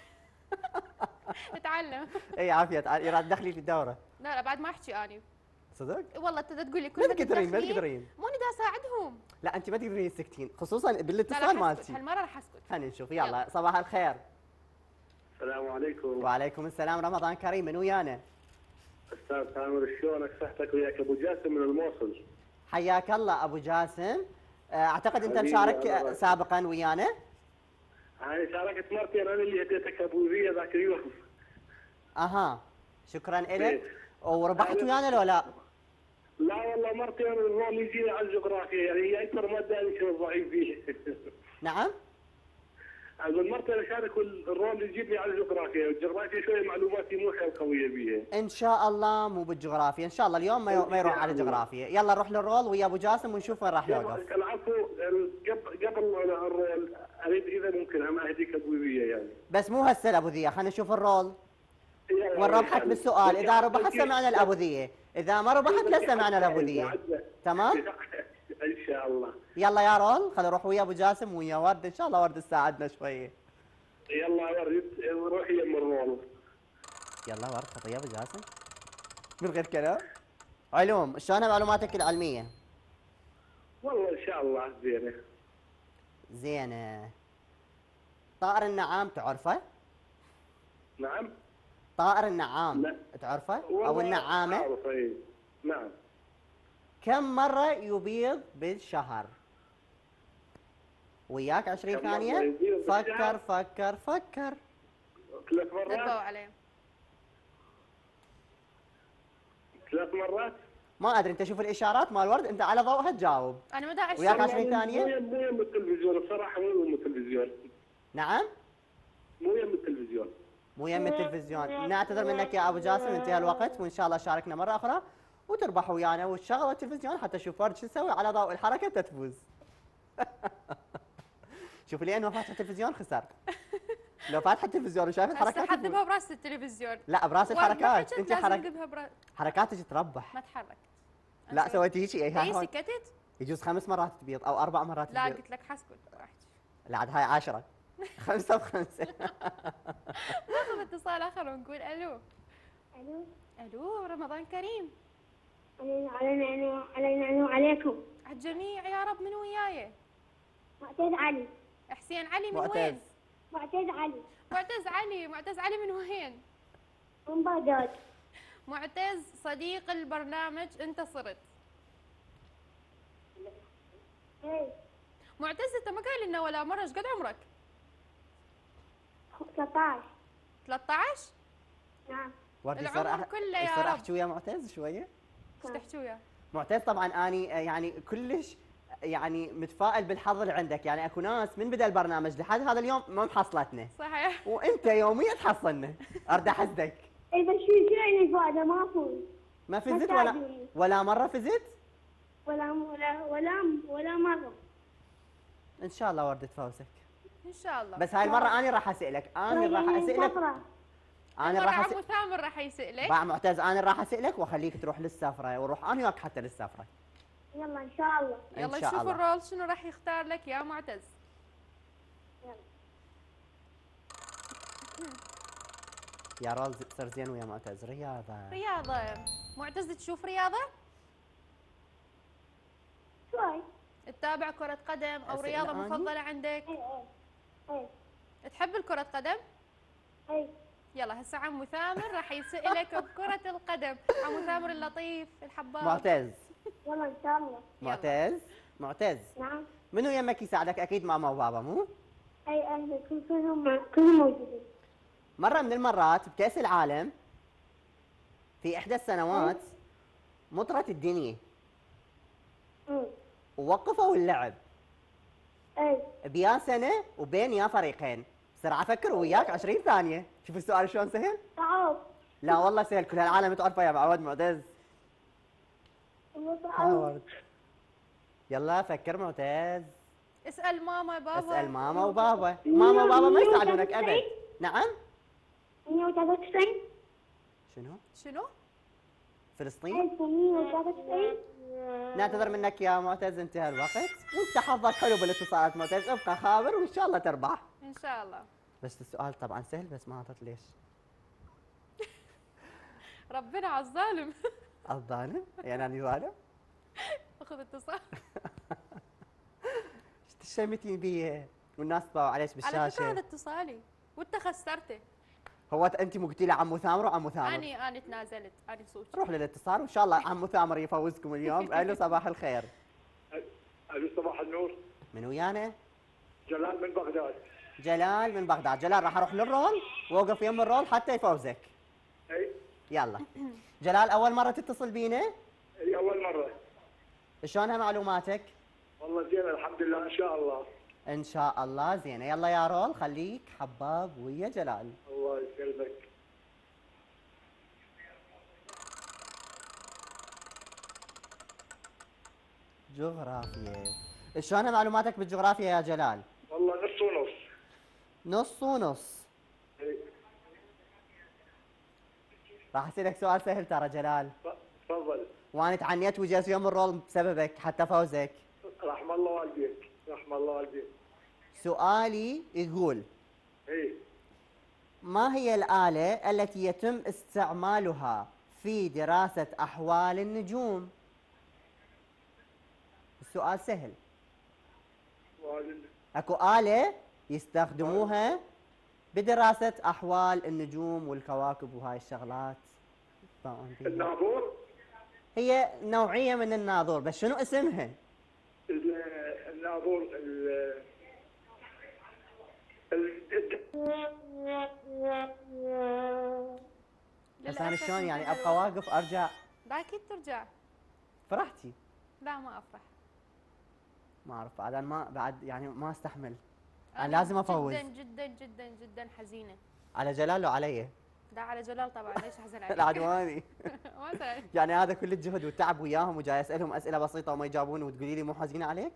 اتعلم. اي عافيه، يراد تدخلي في الدوره. لا بعد ما احكي اني. صدق؟ والله انت تقول لي ما كل تقدرين ما تقدرين. ماني دا اساعدهم. لا انت ما تقدرين تسكتين، خصوصا لا بالاتصال راح اسكت، مالتي. هالمره راح اسكت. خلينا نشوف. يلا صباح الخير. السلام عليكم. وعليكم السلام، رمضان كريم، من ويانا؟ استاذ تامر شلونك؟ صحتك؟ وياك ابو جاسم من الموصل. حياك الله ابو جاسم. اعتقد انت حبيبي، مشارك الله سابقا ويانا. هاي شاركت مرتين، انا اللي هديتك ابوذيه ذاك اليوم. اها، شكرا إيه. لك. وربحت ويانا لو لا؟ لا والله مرتين الرول يجيني على الجغرافيا، يعني هي اكثر ماده انا شنو ضعيف فيه. نعم. اقول مرتين اشارك الرول يجيبني على الجغرافيا، والجغرافيا شويه معلوماتي مو حيل قويه بيها. ان شاء الله مو بالجغرافيا، ان شاء الله اليوم ما يروح على الجغرافيا. يلا نروح للرول ويا ابو جاسم ونشوف وين راح نوقف. العفو، قبل الرول اريد اذا ممكن هم اهديك ابوذيه يعني. بس مو هسه الابوذيه، خلينا نشوف الرول. ونربحك بالسؤال، اذا ربحت سمعنا الابوذيه، اذا ما ربحت لا سمعنا الابوذيه. تمام؟ ان شاء الله. يلا يا رول، خلينا نروح ويا ابو جاسم ويا ورد، ان شاء الله ورد تساعدنا شويه. يلا ورد روحي يم الرول. يلا ورد خطيه ابو جاسم. من غير كلام. علوم، شلون معلوماتك العلميه؟ والله ان شاء الله زينه. زينه. طائر النعام تعرفه؟ نعم. طائر النعام لا. تعرفه؟ او والله النعامه؟ أعرف، إيه. نعم. كم مرة يبيض بالشهر؟ وياك 20 كم مرة ثانية. يبيض فكر بالشهر؟ فكر فكر. 3 لا تضوء مرات. عليه. 3 مرات. ما ادري، انت شوف الاشارات مال ورد، انت على ضوءها تجاوب. انا ما داعي وياك الشغل. 20 ثانية. مو يم التلفزيون بصراحة، مو يم التلفزيون. نعم. مو يم التلفزيون. مو يم التلفزيون. نعتذر منك يا ابو جاسم، انتهى الوقت، وان شاء الله شاركنا مره اخرى وتربح ويانا وتشغل التلفزيون حتى تشوف ورد شو تسوي على ضوء الحركه تفوز. شوف لين ما فاتح التلفزيون خسر. لو فاتح التلفزيون وشايف هسه الحركات حد تفوز. ذبها براس التلفزيون. لا براس الحركات، انت لازم حرك ذبها براس. حركاتك تربح. ما تحرك. لا سويتي هيك هي هون. سكتت؟ يجوز 5 مرات تبيض او 4 مرات لا تبيض. قلت لك حسكت راحت. لا عاد هاي 10. 5 ب5. ناخذ اتصال اخر ونقول الو. الو. الو رمضان كريم. علينا وعليكم. على الجميع يا رب. من وياي؟ معتز علي. حسين علي من معتز. وين؟ معتز علي معتز علي. معتز علي من وين؟ من بغداد. معتز صديق البرنامج انت صرت. ايه. معتز انت ما قايل لنا ولا مره ايش قد عمرك؟ 13. 13؟ نعم. ورد العمر كله يا يصير رب. احكي ويا معتز شويه. ايش تحكي وياه؟ معتز طبعا اني يعني كلش يعني متفائل بالحظ اللي عندك، يعني اكو ناس من بدا البرنامج لحد هذا اليوم ما محصلتنا، صحيح. وانت يوميا تحصلنا. ارد احسدك. اذا شو يعني فايدة ما فوز. ما فزت ما ولا ساعدوني. ولا مره فزت؟ ولا مرة. ان شاء الله ورده فوزك. ان شاء الله. بس هاي المره انا راح اسالك، انا راح اسالك، انا المرة راح عمو ثامر راح يسألك. باع معتز انا راح اسالك واخليك تروح للسفره ونروح انا وياك حتى للسفره. يلا ان شاء الله. يلا إن شاء نشوف الله. الرول شنو راح يختار لك يا معتز. يلا. يا رول صار زين ويا معتز. رياضه. رياضة. معتز تشوف رياضة؟ شوي. تتابع كرة قدم أو أسئلة رياضة أني؟ مفضلة عندك؟ ايه. تحب الكرة قدم؟ ايه. يلا هسه عمو ثامر راح يسألك بكرة القدم. عمو ثامر اللطيف الحباب. معتز. يلا ان شاء الله. معتز. معتز نعم. منو يمك يساعدك؟ اكيد ماما وبابا مو؟ اي اهلي كلهم موجودين. مره من المرات بكاس العالم في احدى السنوات مطرت الدنيا امم. ووقفوا اللعب ايه. بيا سنه وبين يا فريقين. بسرعه افكر وياك 20 ثانيه. شوف السؤال شلون سهل. صعب. لا والله سهل، كل هالعالم تعرفه يا معود معتز. صعب. يلا فكر معتز. اسأل ماما بابا. اسال ماما وبابا. ماما وبابا ما يساعدونك ابد. نعم. 193. شنو؟ شنو؟ فلسطين؟ 1193. نعتذر منك يا معتز، انتهى الوقت، وانت حظك حلو بالاتصالات معتز، ابقى خابر وان شاء الله تربح. إن شاء الله. بس السؤال طبعا سهل بس ما اعطت ليش؟ ربنا على الظالم. الظالم؟ يعني انا ظالم؟ اخذ اتصال. ايش تشمتين بيه؟ والناس طبعوا عليك على فكرة هذا بالشاشه. اتصالي وانت خسرته. هو انت مو قلتي لي عمو ثامر وعمو ثامر؟ أنا تنازلت. أنا صوت. روح للاتصال وان شاء الله عمو ثامر يفوزكم اليوم. الو صباح الخير. الو صباح النور. من ويانا؟ جلال من بغداد. جلال من بغداد. جلال راح اروح للرول واوقف يم الرول حتى يفوزك. اي. يلا. جلال اول مره تتصل بينا؟ اي اول مره. شلونها معلوماتك؟ والله زين الحمد لله ان شاء الله. ان شاء الله زينه. يلا يا رول خليك حباب ويا جلال. الله يسلمك. جغرافيا. شلونها معلوماتك بالجغرافيا يا جلال؟ والله نص ونص. نص ونص. اي. راح اسالك سؤال سهل ترى جلال، تفضل. وانا تعنيت وجيت يوم الرول بسببك حتى فوزك. رحم الله والديك، رحم الله والديك. سؤالي يقول: اي. ما هي الآلة التي يتم استعمالها في دراسة أحوال النجوم؟ السؤال سهل. اكو آلة يستخدموها بدراسة أحوال النجوم والكواكب وهاي الشغلات. النافور. هي نوعية من الناظور، بس شنو اسمها؟ الناظور بس انا للأسف شلون يعني انتهى ابقى الوقت. واقف ارجع؟ لا أكيد ترجع. فرحتي؟ لا ما أفرح. ما اعرف بعد، انا ما بعد يعني ما استحمل. انا لازم افوز. جدا جدا جدا جدا حزينة. على جلال وعلي؟ لا على جلال طبعا، ليش أحزن عليك؟ العدواني. مثلا. يعني هذا كل الجهد والتعب وياهم وجاي اسالهم اسئله بسيطه وما يجاوبون وتقولي لي مو حزينه عليك؟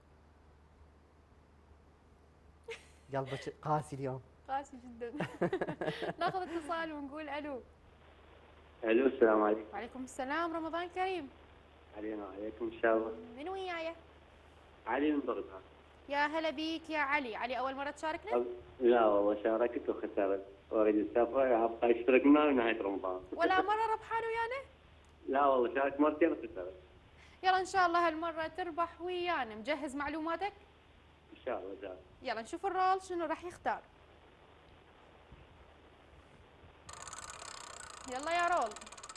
قلبك قاسي اليوم. قاسي جدا. ناخذ اتصال ونقول الو. الو السلام عليكم. وعليكم السلام، رمضان كريم. علينا وعليكم ان شاء الله. من وياي؟ علي من بغداد. يا هلا بيك يا علي. علي اول مره تشاركنا؟ لا والله شاركت وخسرت، اريد السفر ابقى اشترك معنا نهايه رمضان. ولا مره ربحان ويانا؟ لا والله شاركت مرتين وخسرت. يلا ان شاء الله هالمره تربح ويانا. مجهز معلوماتك؟ ان شاء الله جاي. يلا نشوف الرول شنو راح يختار. يلا يا رول.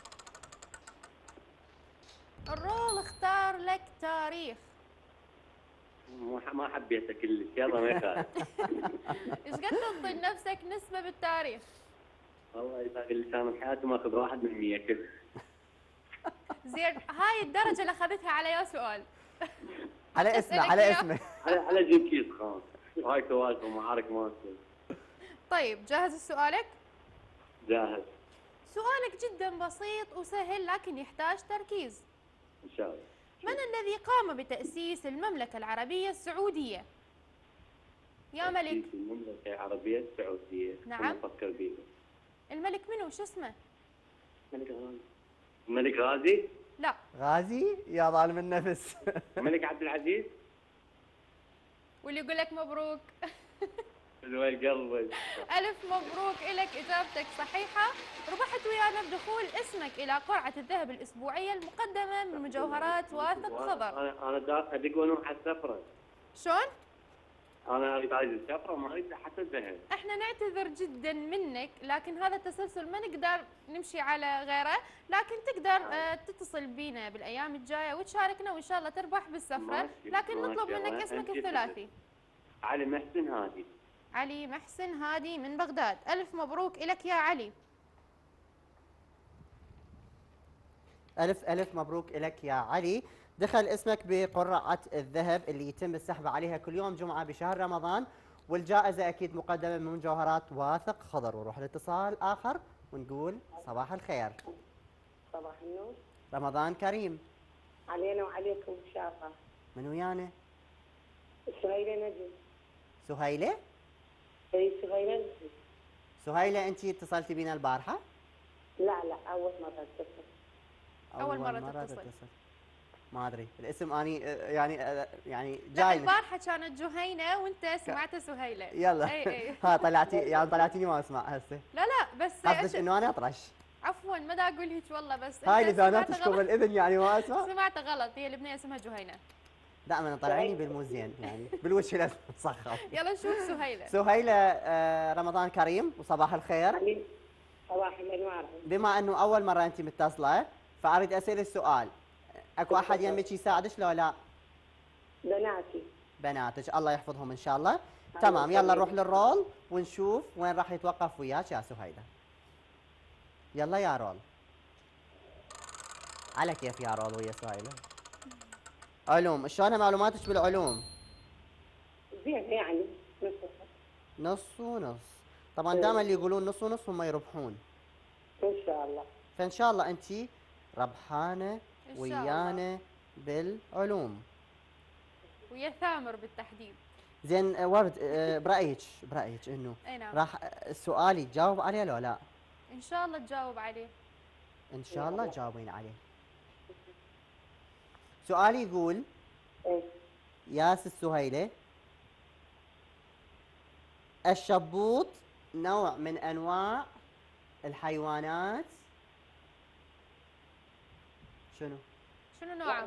الرول اختار لك تاريخ. ما حبيته كلش، يلا ما يخالف. ايش قد تعطي لنفسك نسبه بالتاريخ؟ والله اذا لسان حياتي ماخذ 1% كل. زين هاي الدرجه اللي اخذتها على يا سؤال. على اسمه على اسمه. على جنكيز خلاص. هاي سوالف ومعارك ما تصير. طيب جاهز لسؤالك؟ جاهز. سؤالك جدا بسيط وسهل لكن يحتاج تركيز. ان شاء الله. من الذي قام بتأسيس المملكة العربية السعودية؟ يا ملك. تأسيس المملكة العربية السعودية. نعم. أنا أفكر بيه. الملك منو شو اسمه؟ الملك غازي. الملك غازي؟ لا. غازي يا ظالم النفس. الملك عبد العزيز؟ واللي يقول لك مبروك. الوي قلبي. ألف مبروك إلك، إجابتك صحيحة. ربحت ويانا بدخول اسمك إلى قرعة الذهب الأسبوعية المقدمة من مجوهرات واثق خضر. أنا أدق ونروح على السفرة. شلون؟ أنا أريد السفرة ما أريد حتى الذهب. احنا نعتذر جدا منك، لكن هذا التسلسل ما نقدر نمشي على غيره، لكن تقدر تتصل بينا بالايام الجايه وتشاركنا وان شاء الله تربح بالسفره، ماشي، لكن نطلب ماشي. منك اسمك أنت الثلاثي. علي محسن هادي. علي محسن هادي من بغداد. الف مبروك لك يا علي. ألف ألف مبروك لك يا علي. دخل اسمك بقرعة الذهب اللي يتم السحب عليها كل يوم جمعة بشهر رمضان، والجائزة أكيد مقدمة من مجوهرات واثق خضر. ونروح لاتصال آخر ونقول صباح الخير. صباح النور. رمضان كريم. علينا وعليكم ان شاء الله. من ويانا؟ سهيلة نجم. سهيلة؟ اي سهيلة نجم. سهيلة أنت اتصلتي بينا البارحة؟ لا أول مرة اتصل. أول مرة تتصل. ما أدري الاسم أني يعني لا جاي. البارحة كانت جهينة وانت سمعت سهيلة. يلا. اي ها طلعتيني ما أسمع هسه. لا بس قصدك إنه أنا أطرش. عفوا ما دا اقول هيك والله، بس هاي أنت لساناتكم الإذن يعني ما أسمع. سمعت غلط. هي البنية اسمها جهينة. دائما طالعيني بالموزين يعني بالوجه لازم تصخر. يلا نشوف سهيلة. سهيلة رمضان كريم وصباح الخير. صباح الانوار. بما انه اول مرة انت متصلة فاريد اسأل السؤال، اكو احد يمك يساعدك لو لا؟ بناتي. بناتك الله يحفظهم ان شاء الله. تمام يلا نروح للرول ونشوف وين راح يتوقف وياك يا سهيلة. يلا يا رول. على كيف يا رول ويا سهيلة. علوم، شلونها معلوماتك بالعلوم؟ زين يعني نص ونص. طبعا دائما اللي يقولون نص ونص هم يربحون. ان شاء الله. فان شاء الله انت ربحانه إن شاء ويانا بالعلوم. ويا ثامر بالتحديد. زين ورد برايك انه اي نعم. راح سؤالي تجاوب عليه لو لا؟ ان شاء الله تجاوب عليه. ان شاء الله تجاوبين عليه. سؤالي يقول ايه يا ست سهيلة، الشبوط نوع من انواع الحيوانات شنو؟ شنو نوعه؟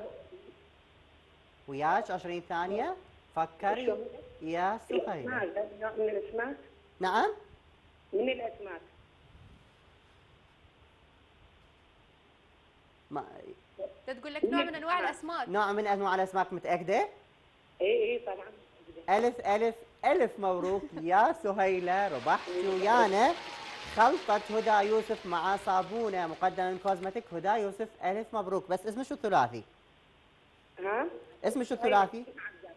وياك 20 ثانية فكري يا سهيلة. من الاسماك. نعم؟ من الاسماك. ما تقول لك نوع من انواع الاسماك. نوع من انواع الاسماك، متاكده؟ اي طبعا. الف الف الف مبروك يا سهيله، ربحت ويانا خلطة هدى يوسف مع صابونة مقدمة من كوزمتك هدى يوسف. ألف مبروك. بس اسمه شو الثلاثي؟ ها؟ اسمه شو الثلاثي؟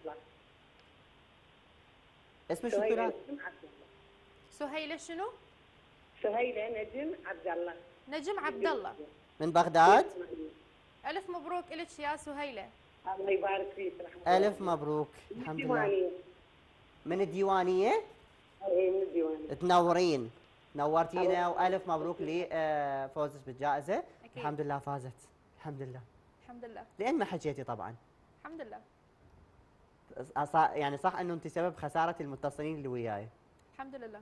اسمه شو الثلاثي؟ سهيله شنو؟ سهيله نجم عبد الله. نجم عبد الله من بغداد. الف مبروك الك يا سهيله. الله يبارك فيك. رحمه الله. ألف مبروك. الحمد لله. ديوانية. من الديوانية. اي من الديوانيه. تنورين، نورتينا وألف مبروك لفوزك بالجائزة. أكيد. الحمد لله فازت. الحمد لله. الحمد لله. لأن ما حكيتي طبعا. الحمد لله. يعني صح انه انت سبب خسارة المتصلين اللي وياي. الحمد لله.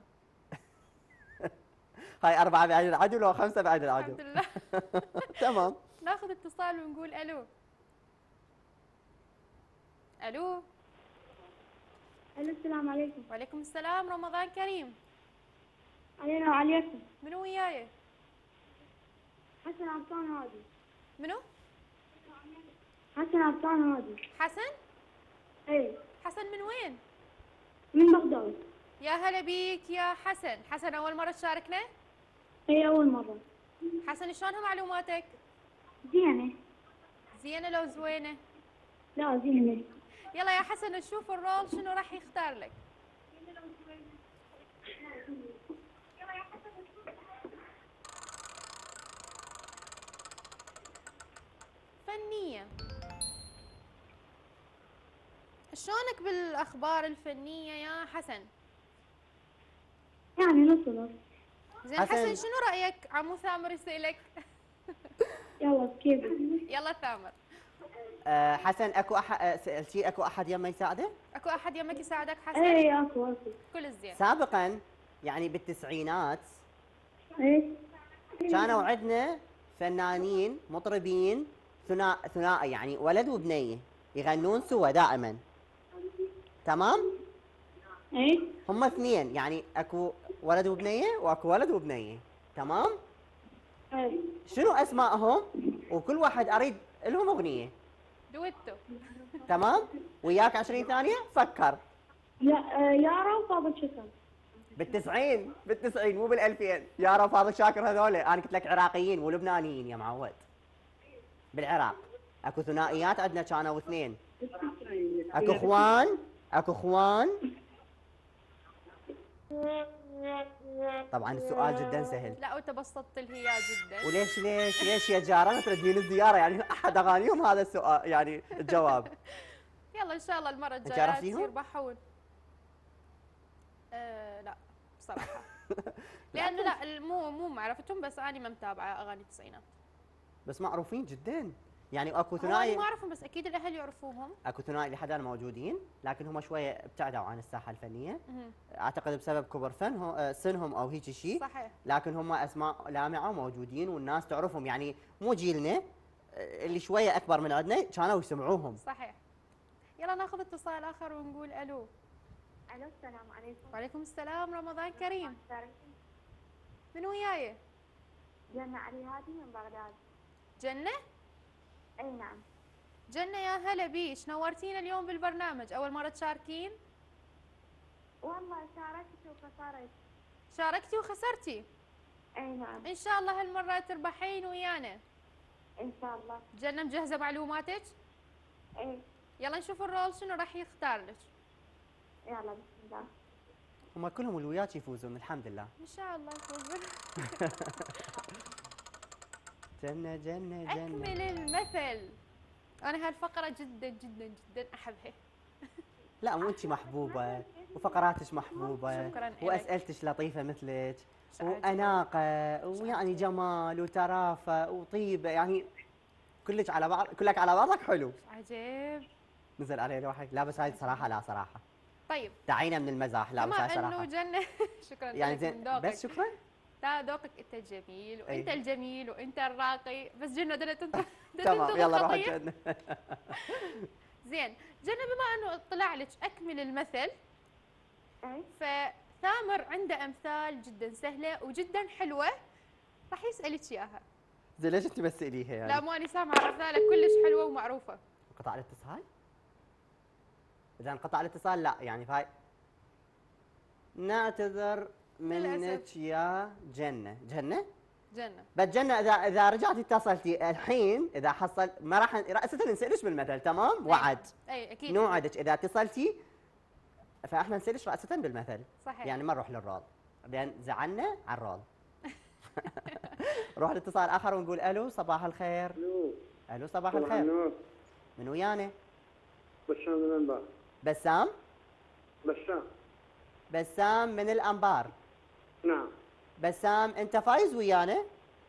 هاي 4 بعد العدل و5 بعد العدل. الحمد لله. تمام. ناخذ اتصال ونقول الو. الو. الو السلام عليكم. وعليكم السلام، رمضان كريم. علينا وعليكم. منو وياي؟ حسن عبطان هادي. منو؟ حسن عبطان هادي. حسن؟ اي. حسن من وين؟ من بغداد. يا هلا بيك يا حسن. حسن أول مرة تشاركنا؟ اي اول مرة. حسن شلونها معلوماتك؟ زينة. زينة لو زوينة؟ لا زينة. يلا يا حسن نشوف الرول شنو راح يختار لك. فنية. شلونك بالأخبار الفنية يا حسن؟ يعني نص نص. زين حسن. حسن شنو رأيك عمو ثامر يسألك؟ يلا كيف. يلا ثامر. حسن اكو احد سالتي اكو احد يما يساعده؟ اكو احد يمك يساعدك حسن؟ اي اكو. كل الزين. سابقا يعني بالتسعينات اي. كانوا عندنا فنانين مطربين ثنائي يعني ولد وبنيه يغنون سوا دائما. تمام؟ اي. هم اثنين يعني اكو ولد وبنيه واكو ولد وبنيه. تمام؟ اي. شنو اسمائهم؟ وكل واحد اريد لهم اغنيه. دويتو. تمام؟ وياك 20 ثانيه فكر. يارا وفاضل شكر. بالتسعين مو بال2000. يارا فاضل شاكر هذول انا قلت لك عراقيين مو لبنانيين يا معود. بالعراق اكو ثنائيات عندنا كانوا اثنين. اكو اخوان. طبعا السؤال جدا سهل. لا وتبسطت الهيا جدا. وليش يا جاره تردين الزياره يعني احد اغانيهم هذا السؤال يعني الجواب. يلا ان شاء الله المره انت الجايه عرفتيهم؟ تصير بحون. لا بصراحه. لانه لا مو معرفتهم، بس انا ما متابعه اغاني التسعينات. بس معروفين جدا يعني. اكو هو ثنائي ما اعرفهم بس اكيد الاهل يعرفوهم. اكو ثنائي لحد الان موجودين لكن هم شويه ابتعدوا عن الساحه الفنيه. مهم. اعتقد بسبب كبر سنهم او هيك شيء. صحيح. لكن هم اسماء لامعه وموجودين والناس تعرفهم يعني مو جيلنا اللي شويه اكبر من عندنا كانوا يسمعوهم. صحيح. يلا ناخذ اتصال اخر ونقول الو. الو السلام عليكم. وعليكم السلام، رمضان كريم. من وياي؟ جنة علي هادي من بغداد. جنة؟ اي نعم. جنة يا هلا بيش، نورتينا اليوم بالبرنامج، أول مرة تشاركين؟ والله شاركت وخسرت. شاركتي وخسرتي؟ اي نعم. إن شاء الله هالمرة تربحين ويانا. ان شاء الله. جنة مجهزة معلوماتك؟ اي. يلا نشوف الرول شنو راح يختار لك. يلا بسم الله. هم كلهم اللي وياك يفوزون الحمد لله. إن شاء الله يفوزون. جنة. أكمل المثل. أنا هالفقرة جدا جدا جدا أحبها. لا مو انت محبوبه وفقراتك محبوبه شكراً إلك. واسئلتك لطيفه مثلك عجيب. واناقه ويعني جمال وترافه وطيبه يعني كلك على بعضك حلو. عجيب. نزل علي روحك. لا بس هاي صراحه لا صراحه طيب. دعينا من المزاح. لا بس بما هاي صراحه إنه جنة شكرا يعني لك من زين ذوقك. بس شكرا. لا ذوقك أنت الجميل وأنت أي. الجميل وأنت الراقي، بس جنة تمام يلا روح الخطية. جنة. زين جنة، بما انه طلع لك اكمل المثل، اي. فثامر عنده امثال جدا سهله وجدا حلوه راح يسالك اياها. زين ليش انت بس اليها يعني؟ لا ماني سامعه الرساله كلش حلوه ومعروفه. انقطع الاتصال؟ اذا انقطع الاتصال لا يعني فاي نعتذر منك للأسف. يا جنه. جنه؟ جنه. بس جنه اذا رجعتي اتصلتي الحين اذا حصل ما راح اساسا نسالش بالمثل تمام؟ وعد اي اكيد. نوعدك اذا اتصلتي فاحنا نسالش راسا بالمثل. صحيح. يعني ما نروح للرول لان زعلنا على الرول. نروح لاتصال اخر ونقول الو صباح الخير. الو الو صباح صباح الخير. النور. من ويانا؟ بسام من الانبار. بسام؟ بسام. بسام من الانبار. نعم. بسام انت فايز ويانا؟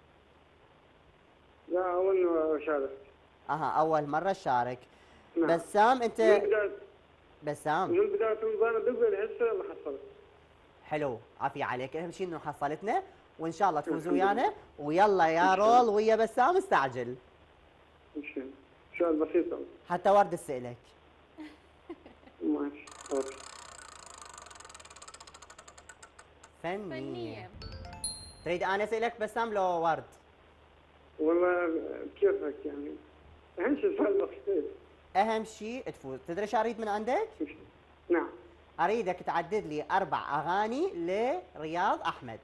لا اول مرة شاركت. اها اول مره تشارك. نعم. بسام انت من بداية بسام من بداية رمضان بالبل هسه ما حصلت. حلو عافية عليك اهم شيء انه حصلتنا وان شاء الله تفوز الحمد لله. ويانا ويلا يا رول ويا بسام استعجل ان شاء الله. سؤال بسيط. حتى ورد اسالك. ماشي. اوكي. فنية فنيه. تريد انا اسالك بسام لو ورد؟ والله كيفك يعني؟ اهم شيء سؤال بسيط. اهم شيء تفوز. تدري شو اريد من عندك؟ نعم. اريدك تعدد لي 4 اغاني لرياض احمد.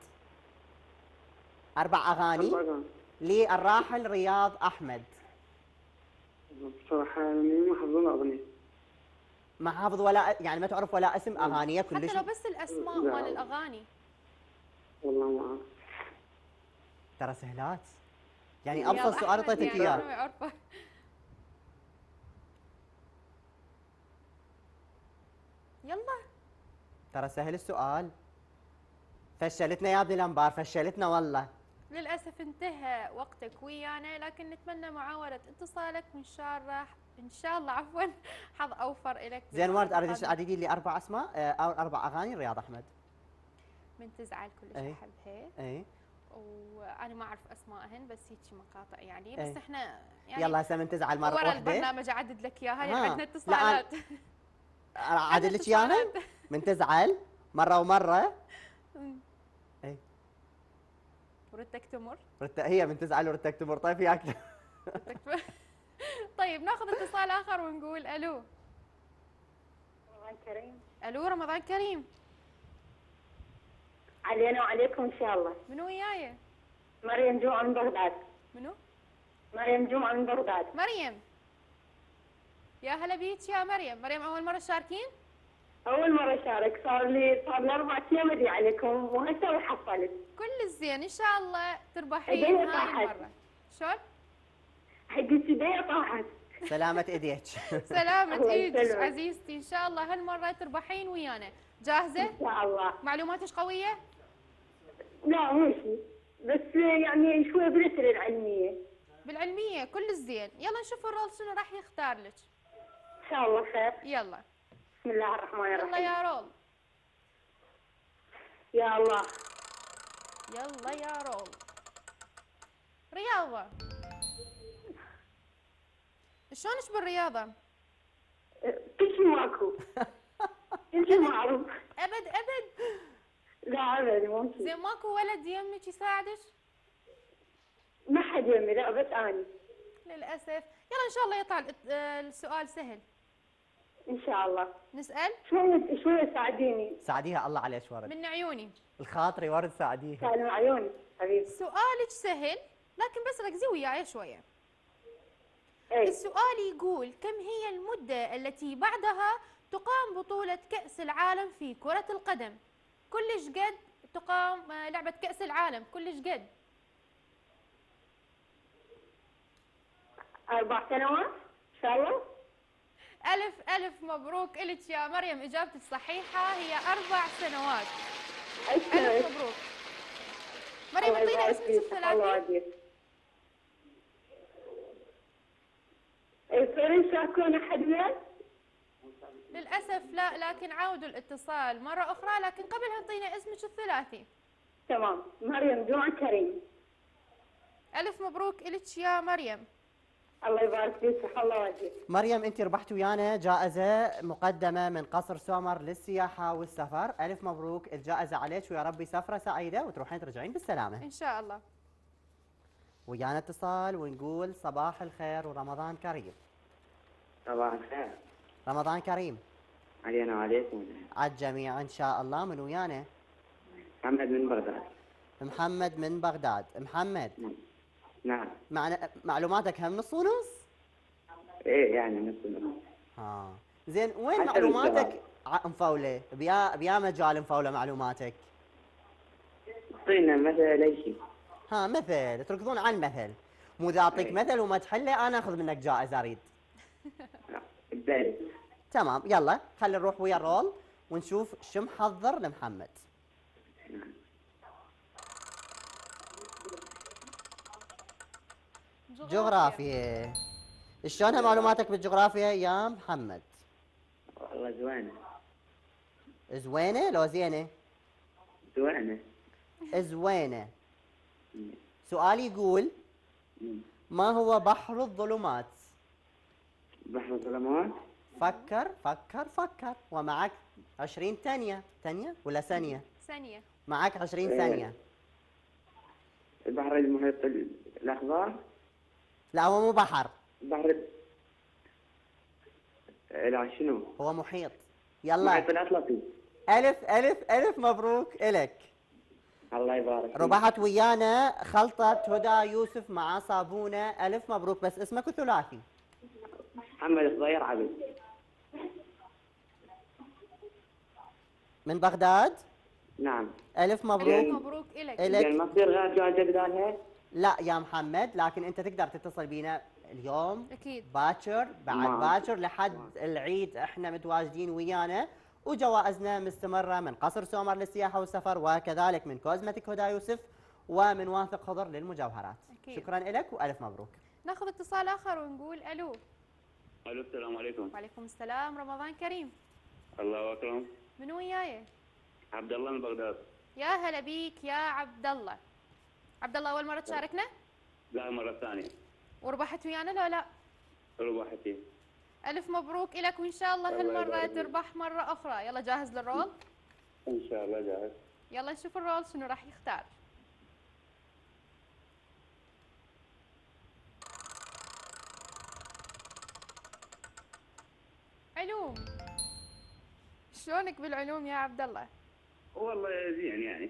4 اغاني أربعة. للراحل رياض احمد. بصراحة يعني ما حافظون أغنية. ما حافظ ولا يعني ما تعرف ولا اسم اغانيه كلش؟ حتى لو بس الاسماء لا. مال الاغاني. والله ما أعرف. ترى سهلات يعني رياض ابسط سؤال أحمد اعطيتك يعني اياه. ما يعرفه. يلا. ترى سهل السؤال. فشلتنا يا ابن الانبار فشلتنا والله. للاسف انتهى وقتك ويانا لكن نتمنى معاوده اتصالك ان شاء الله عفوا حظ اوفر لك. زين ورد اريد بالقادم. تعددي لي 4 اسماء او 4 اغاني رياض احمد. من تزعل كلش أي. احبها اي وانا ما اعرف اسماءهن بس هيك مقاطع يعني أي. بس احنا يعني يلا هسه من تزعل مره ورا واحده البرنامج اعدد لك اياها لان آه. عندنا لا، اتصالات. اعدل لك اياها اتصالات. من تزعل مره ومره. اي وردتك تمر. هي من تزعل وردتك تمر. طيب في اكثر. وردتك تمر. طيب ناخذ اتصال اخر ونقول الو. رمضان كريم. الو رمضان كريم. علينا وعليكم ان شاء الله. منو وياي؟ مريم جمعة من بغداد. منو؟ مريم جمعة من بغداد. مريم. يا هلا بيك يا مريم. مريم اول مره تشاركين؟ اول مرة اشارك صار لي 4 ايام ادري عليكم وهسه حصلت. كل الزين ان شاء الله تربحين إيديا هاي طاحت. المره. شلون؟ حقت ايديا طاحت. سلامة ايديك. سلامة الله ايدك يسلمك. عزيزتي ان شاء الله هالمره تربحين ويانا. جاهزه؟ ان شاء الله. معلوماتك قويه؟ لا مو شيء بس يعني شوي بالاسئله العلميه. بالعلميه كل الزين. يلا نشوف الرول شنو راح يختار لك. ان شاء الله خير. يلا. بسم الله الرحمن يلا الرحيم. يا رول. يا الله. يلا يا رول. رياضه. شلونش بالرياضه؟ كل شيء ماكو. كل شيء معروف. ابد ابد. لا ابدا مو شيء. زين ماكو ولد يمك يساعدك؟ ما حد يمي لا بس اني. للاسف. يلا ان شاء الله يطلع السؤال سهل. ان شاء الله. نسال شوي شوي ساعديني. ساعديها الله عليك ورد. من عيوني. الخاطري ورد ساعديها. سالم عيوني حبيبي. سؤالك سهل لكن بس ركزي وياي شويه. اي السؤال يقول كم هي المدة التي بعدها تقام بطولة كأس العالم في كرة القدم؟ كلش قد تقام لعبة كأس العالم كلش قد؟ 4 سنوات ان شاء الله. ألف مبروك إلك يا مريم. إجابتك صحيحة هي 4 سنوات. ألف ألف مبروك. مريم اعطينا اسمك الثلاثي. يصير يشاركون احد وياي؟ للأسف لا لكن عاودوا الاتصال مرة أخرى لكن قبلها اعطينا اسمك الثلاثي. تمام. مريم جمعة كريم. ألف مبروك إلك يا مريم. الله يبارك فيك صح الله وجهك. مريم انت ربحت ويانا جائزة مقدمة من قصر سومر للسياحة والسفر. الف مبروك الجائزة عليك ويا ربي سفرة سعيدة وتروحين ترجعين بالسلامة. إن شاء الله. ويانا اتصال ونقول صباح الخير ورمضان كريم. صباح الخير. رمضان كريم علينا وعليكم. على الجميع ان شاء الله. من ويانا؟ محمد من بغداد. محمد من بغداد. محمد. نعم. معلوماتك هم نص ونص؟ ايه يعني نص ونص. زين وين حسب معلوماتك مفولة؟ بيا مجال مفولة معلوماتك. اعطينا مثل اي شيء. مثل تركضون على المثل. مو اذا اعطيك مثل وما تحله انا اخذ منك جائزة اريد. بداية. تمام يلا خلينا نروح ويا الرول ونشوف شو محضر لمحمد. جغرافيا. شلونها معلوماتك بالجغرافيا يا محمد؟ والله زوينة. زوينة لو زينة؟ زوينة. زوينة. سؤالي يقول ما هو بحر الظلمات؟ بحر الظلمات. فكر فكر فكر ومعك 20 ثانية. ثانية ولا ثانية؟ ثانية. معك 20 ثانية. البحر المحيط الأخضر. لا هو مو بحر. بحر لا شنو؟ هو محيط. يلا. المحيط الأطلسي. ألف ألف ألف مبروك إلك. الله يبارك فيك. ربحت ويانا خلطة هدى يوسف مع صابونة. ألف مبروك. بس اسمك ثلاثي. محمد الصغير عبد. من بغداد؟ نعم. ألف مبروك. ألف مبروك إلك. يعني ما تصير غير جائزة بدالها؟ لا يا محمد لكن أنت تقدر تتصل بينا اليوم أكيد باكر بعد نعم. باكر لحد العيد احنا متواجدين ويانا وجوائزنا مستمرة من قصر سومر للسياحة والسفر وكذلك من كوزمتيك هدى يوسف ومن واثق خضر للمجوهرات. أكيد. شكرا لك وألف مبروك. ناخذ اتصال آخر ونقول ألو. الو السلام عليكم. وعليكم السلام. رمضان كريم. الله اكرم. من وياي؟ عبد الله من بغداد. يا هلا بيك يا عبد الله. عبد الله أول مرة تشاركنا؟ لا مرة ثانية. وربحت ويانا لو لا؟ ربحتي. ألف مبروك إلك وإن شاء الله الله هالمرة يبارك فيك. تربح مرة أخرى. يلا جاهز للرول؟ ان شاء الله جاهز. يلا نشوف الرول شنو راح يختار. علوم. شلونك بالعلوم يا عبد الله؟ والله زين يعني.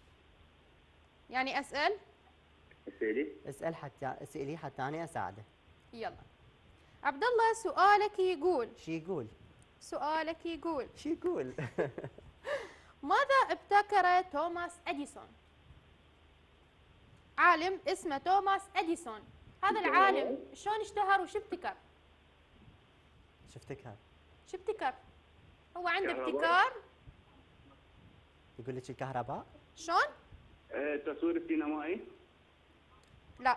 يعني أسأل؟ اسالي. اسألي حتى أنا أساعده. يلا. عبد الله سؤالك يقول. شو يقول؟ سؤالك يقول. شو يقول؟ ماذا ابتكر توماس أديسون؟ عالم اسمه توماس أديسون. هذا العالم شلون اشتهر وش ابتكر؟ شو افتكر؟ شو ابتكر؟ هو عنده كهرباء. ابتكار. يقول لك الكهرباء؟ شلون؟ التصوير السينمائي. لا.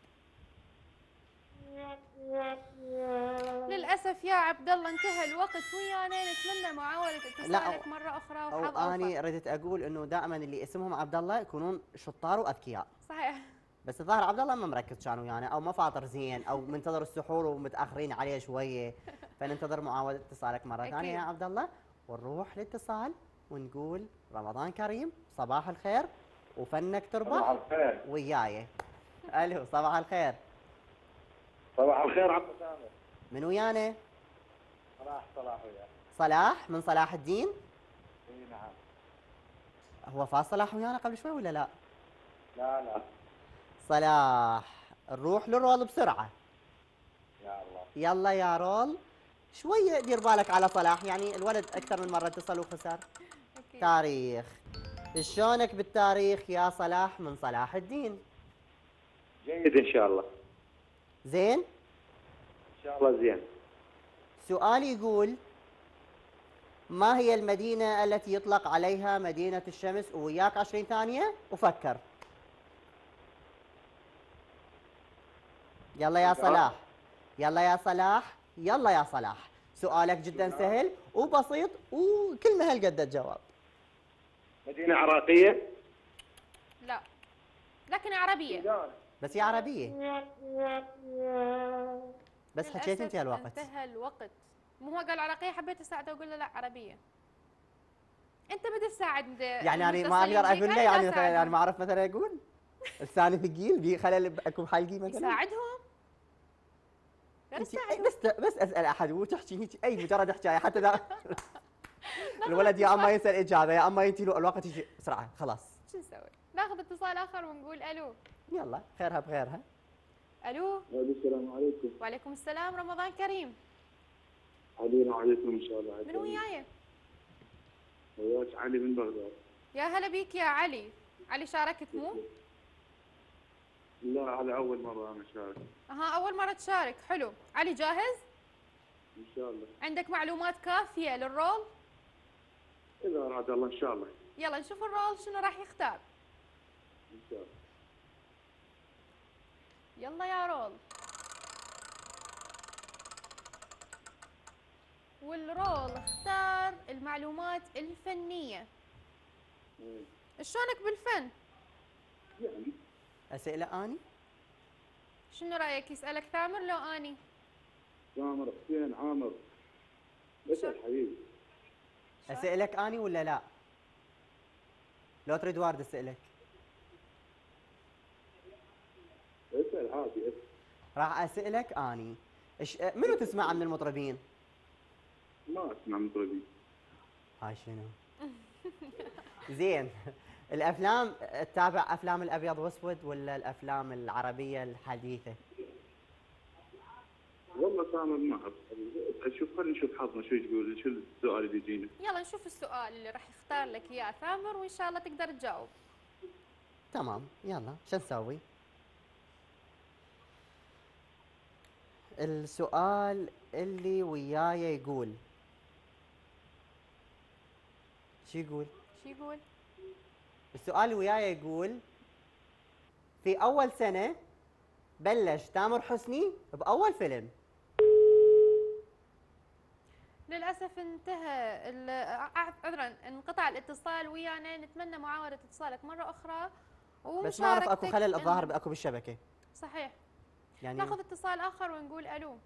للأسف يا عبد الله انتهى الوقت ويانا. نتمنى معاولة اتصالك مرة أخرى أو وحظ أنا أوفر. ردت أقول إنه دائما اللي اسمهم عبد الله يكونون شطار وأذكياء. صحيح. بس الظاهر عبد الله ما مركز كان ويانا او ما فاطر زين او منتظر السحور ومتاخرين عليه شويه. فننتظر معاوده اتصالك مره ثانيه يا عبد الله ونروح للاتصال ونقول رمضان كريم صباح الخير وفنك تربح. صباح الخير. وياي. الو صباح الخير. صباح الخير عبد سامر. من ويانا؟ صلاح وياك. صلاح من صلاح الدين؟ اي نعم. هو فاز صلاح ويانا قبل شوي ولا لا؟ لا. صلاح نروح للرول بسرعه. يا الله. يلا يا رول شويه دير بالك على صلاح يعني الولد اكثر من مره اتصل وخسر. أكيد. تاريخ. شلونك بالتاريخ يا صلاح من صلاح الدين؟ جيد ان شاء الله. زين؟ ان شاء الله زين. سؤالي يقول ما هي المدينة التي يطلق عليها مدينة الشمس؟ وياك 20 ثانية وفكر. يلا يا صلاح. يلا يا صلاح. يلا يا صلاح. سؤالك جدا سهل وبسيط وكلمة هالقد الجواب. مدينة عراقية؟ لا. لكن عربية. بس هي عربية. بس حكيت انت الوقت. انتهى الوقت. مو هو قال عراقية حبيت اساعده واقول له لا عربية. انت بدي تساعد يعني انا ما اقدر اقول له يعني مثلا يعني ما اعرف مثلا اقول لساني ثقيل بي خلل باكو حلقي مثلا. يساعدهم. غير انت يساعدهم. بس اسال احد وتحكي هيك اي مجرد حكايه حتى ذا الولد يا اما يسال اجابه يا اما ينتهي له الوقت يجي بسرعه خلاص. شو نسوي؟ ناخذ اتصال اخر ونقول الو. يلا خيرها بغيرها. الو. السلام عليكم. وعليكم السلام، رمضان كريم. علينا وعليكم ان شاء الله. من وياي؟ وياك علي من بغداد. يا هلا بيك يا علي. علي شاركت مو؟ لا هذا اول مره انا اشارك. اها اول مرة تشارك، حلو. علي جاهز؟ ان شاء الله. عندك معلومات كافية للرول؟ اذا اراد الله ان شاء الله. يلا نشوف الرول شنو راح يختار. ان شاء الله. يلا يا رول. والرول اختار المعلومات الفنية. شلونك بالفن؟ يعني اسئله اني؟ شنو رايك يسألك ثامر لو اني؟ ثامر حسين عامر. اسال حبيبي. اسالك اني ولا لا؟ لو تريد وارد اسالك. اسال عادي اسال. راح اسالك اني منو تسمع من المطربين؟ ما اسمع مطربين. هاي شنو؟ زين الافلام تتابع افلام الابيض واسود ولا الافلام العربيه الحديثه؟ والله ثامر ما اعرف. شوف خلينا نشوف حظنا شو يقول شو السؤال اللي يجينا. يلا نشوف السؤال اللي راح يختار لك اياه ثامر وان شاء الله تقدر تجاوب. تمام يلا شو نسوي؟ السؤال اللي وياي يقول شو يقول؟ شو يقول؟ السؤال اللي وياي يقول في أول سنة بلش تامر حسني بأول فيلم. للأسف انتهى عذرا انقطع الاتصال ويانا، نتمنى معاودة اتصالك مرة أخرى بس ما أعرف أكو ومشاركتك خلل الظاهر أكو بالشبكة. صحيح. يعني ناخذ اتصال آخر ونقول ألو.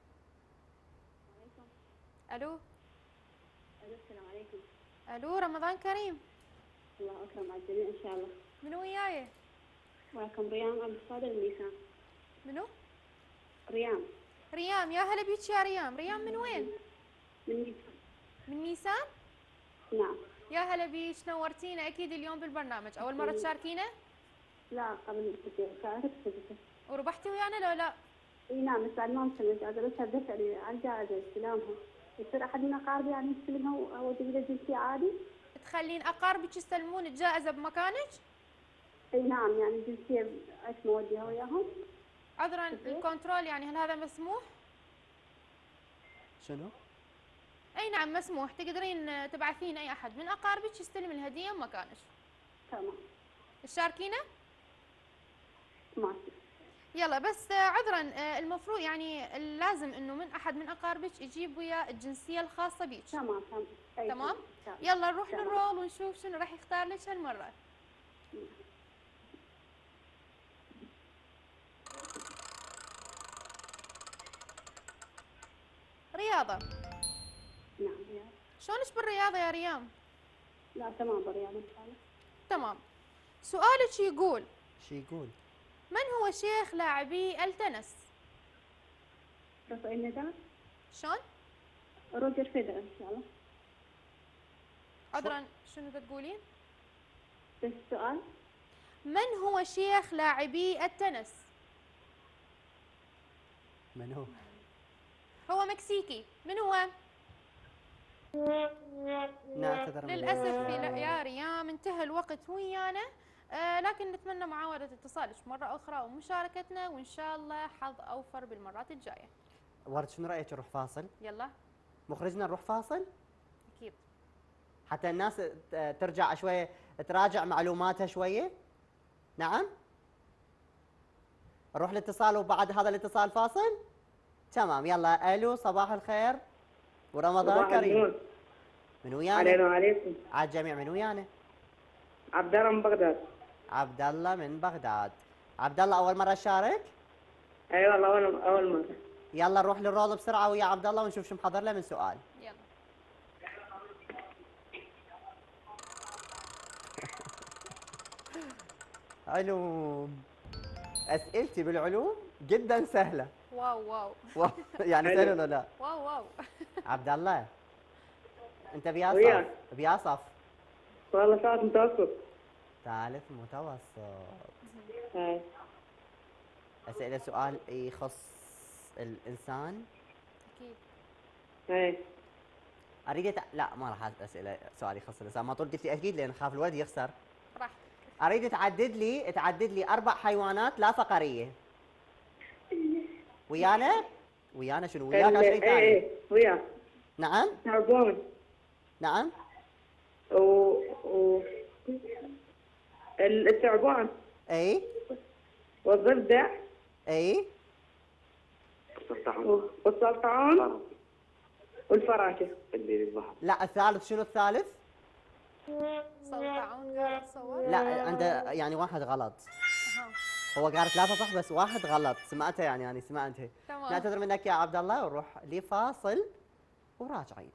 ألو. السلام عليكم. ألو رمضان كريم. الله أكرم على الجميع إن شاء الله. منو وياي؟ معكم ريام عبد الصادق من نيسان. منو؟ ريام. ريام، يا هلا بيك يا ريام. ريام من وين؟ من نيسان. من نيسان؟ نعم. يا هلا بيك، نورتينا أكيد اليوم بالبرنامج. أول مرة تشاركينا؟ لا قبل كثير شاركت كثير. وربحتي ويانا لو لا؟ اي نعم بس بعد ما وصل الجائزة، بس هدفت على الجائزة استلامها. يصير أحد من أقاربي يعني يستلمها أو تجي له جنسية عادي؟ تخلين أقاربك يستلمون الجائزة بمكانك؟ اي نعم يعني الجنسية ايش نوديها وياهم؟ عذرا الكنترول يعني هل هذا مسموح؟ شنو؟ اي نعم مسموح، تقدرين تبعثين اي احد من اقاربك يستلم الهديه بمكانك. تمام. تشاركينا؟ ماشي. يلا بس عذرا المفروض يعني لازم انه من احد من اقاربك يجيب ويا الجنسيه الخاصه بيك. تمام تمام. تمام؟ يلا نروح للرول ونشوف شنو راح يختار لك هالمره. رياضه. نعم رياضة. شلونك بالرياضه يا ريام؟ لا تمام بالرياضة إن شاء الله. تمام. سؤالك يقول شو يقول؟ من هو شيخ لاعبي التنس؟ رافائيل نادال. شلون؟ روجر فيدرر إن شاء الله. عذرا شنو تقولين؟ بس السؤال من هو شيخ لاعبي التنس؟ من هو؟ هو مكسيكي، من هو؟ نعتذر من للأسف الإجابة. يا ريام انتهى الوقت ويانا، لكن نتمنى معاودة اتصالك مرة أخرى ومشاركتنا وإن شاء الله حظ أوفر بالمرات الجاية. ورد شنو رأيك نروح فاصل؟ يلا. مخرجنا نروح فاصل؟ أكيد. حتى الناس ترجع شوية تراجع معلوماتها شوية؟ نعم؟ نروح الاتصال وبعد هذا الاتصال فاصل؟ تمام يلا الو صباح الخير ورمضان كريم. من ويانا؟ علينا وعليكم. على الجميع. من ويانا؟ عبد الله من بغداد. عبد الله من بغداد. عبد الله اول مرة تشارك؟ اي والله اول مرة. يلا نروح للرول بسرعة ويا عبد الله ونشوف شو محضر له من سؤال. يلا. علوم. اسئلتي بالعلوم جدا سهله. واو واو. يعني سهله ولا لا؟ واو واو. عبد الله انت بيا وياك. صف بيا صف والله ثالث متوسط. ثالث متوسط. هاي. اسئله سؤال يخص الانسان. اكيد. هاي. لا ما راح اسئله سؤال يخص الانسان، ما طول قلت لي اكيد لان خاف الولد يخسر. براحتك. اريد تعدد لي 4 حيوانات لا فقريه. ويانا شنو وياك أو شيء ثاني؟ ايه وياك. نعم تعبون. نعم و الثعبان. اي والضفدع. اي والسلطعون. والفراشه. لا الثالث شنو الثالث؟ سلطعون قال صور. لا عنده يعني واحد غلط. أها. هو قال 3 صح بس واحد غلط، سمعته يعني سمعته. تمام. نعتذر منك يا عبد الله ونروح لفاصل وراجعين.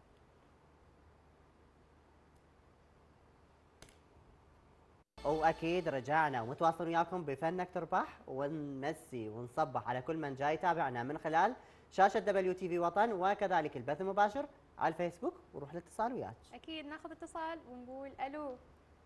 واكيد رجعنا ومتواصلين وياكم بفنك تربح، ونمسي ونصبح على كل من جاي يتابعنا من خلال شاشه WTV وطن وكذلك البث المباشر على الفيسبوك. ونروح للاتصال وياك. اكيد ناخذ اتصال ونقول الو.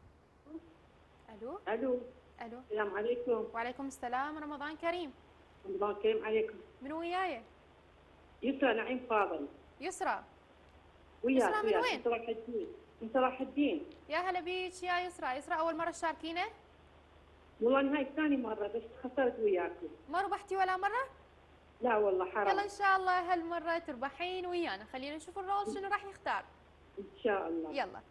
الو. الو. الو. السلام عليكم. وعليكم السلام، رمضان كريم. رمضان كريم عليكم. من وياي؟ يسرى نعيم فاضل. يسرى. وياك يسرى من وياك. وين؟ صلاح الدين. من صلاح الدين. يا هلا بيك يا يسرى. يسرى اول مره تشاركينا؟ والله هاي ثاني مرة بس خسرت وياكم. ما ربحتي ولا مره؟ لا والله حرام. يلا ان شاء الله هالمره تربحين ويانا. خلينا نشوف الرول شنو راح يختار. ان شاء الله. يلا.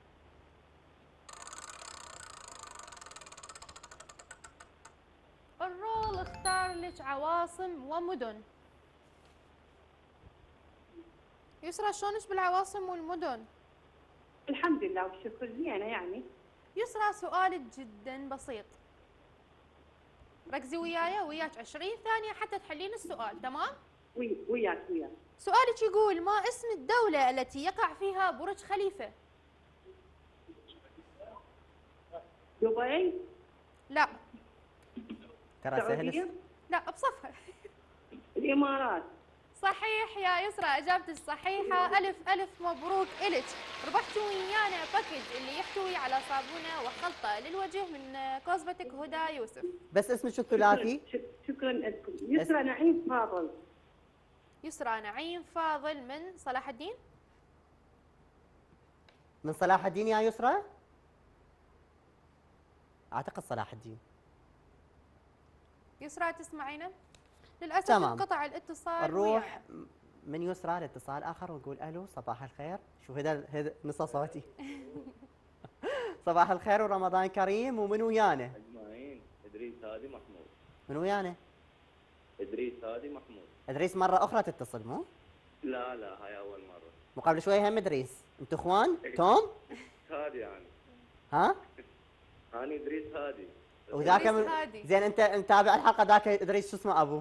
الرول اختار لك عواصم ومدن. يسرى شلونك بالعواصم والمدن؟ الحمد لله والشكر زينة يعني. يسرى سؤالك جدا بسيط، ركزي وياي وياك 20 ثانية حتى تحلين السؤال، تمام؟ وياك. سؤالك يقول ما اسم الدولة التي يقع فيها برج خليفة؟ دبي. لا. ترى السعودية. سهل. لا بصفها. الإمارات. صحيح يا يسرى، إجابتك صحيحة. ألف ألف مبروك إلك. ربحتوا ويانا باكج اللي يحتوي على صابونة وخلطة للوجه من كوزمتك هدى يوسف. بس اسمك الثلاثي؟ شكرا لكم. يسرى نعيم فاضل. يسرى نعيم فاضل من صلاح الدين. من صلاح الدين يا يسرى؟ اعتقد صلاح الدين. يسرى تسمعينا؟ للأسف تمام. انقطع الاتصال. نروح من يسرى لاتصال اخر ونقول الو صباح الخير. شوف هذا نص صوتي. صباح الخير ورمضان كريم. ومن ويانا؟ اجمعين. ادريس هادي محمود. من ويانا؟ ادريس هادي محمود. ادريس مره اخرى تتصل مو؟ لا هاي اول مره. مو قبل شوي هم ادريس. انتوا اخوان؟ توم؟ هادي يعني. ها؟ انا ادريس هادي. وذاك إدريس هادي. زين انت متابع الحلقه ذاك ادريس شو اسمه ابوه؟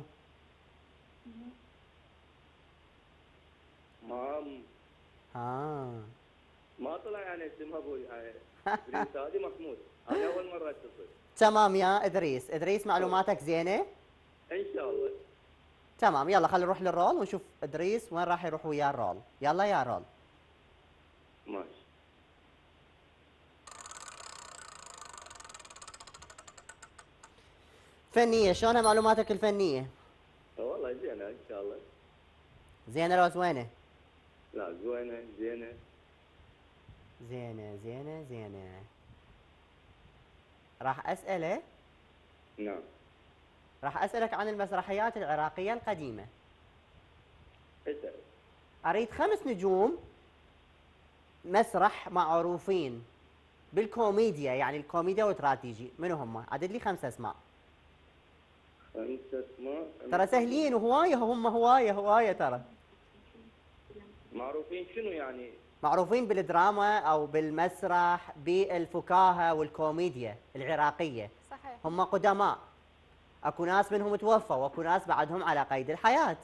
ما طلع يعني اسم ابوي يعني. ادريس هادي محمود. هذه اول مره اتصل. تمام يا ادريس معلوماتك زينه؟ ان شاء الله. تمام يلا خلينا نروح للرول ونشوف ادريس وين راح يروح ويا الرول. يلا يا رول. ماشي. فنيه شلونها معلوماتك الفنيه؟ والله زينه ان شاء الله. زينه لو زوينه؟ لا زينه زينه. زينه. راح اساله. نعم. راح اسالك عن المسرحيات العراقيه القديمه. اسال. اريد 5 نجوم مسرح معروفين بالكوميديا، يعني الكوميديا والتراجيدي، منو هم؟ عدد لي 5 اسماء. 5 اسماء. ترى سهلين وهوايه، هم هوايه ترى. معروفين شنو يعني؟ معروفين بالدراما او بالمسرح بالفكاهه والكوميديا العراقيه. صحيح. هم قدماء، اكو ناس منهم توفوا واكو ناس بعدهم على قيد الحياه.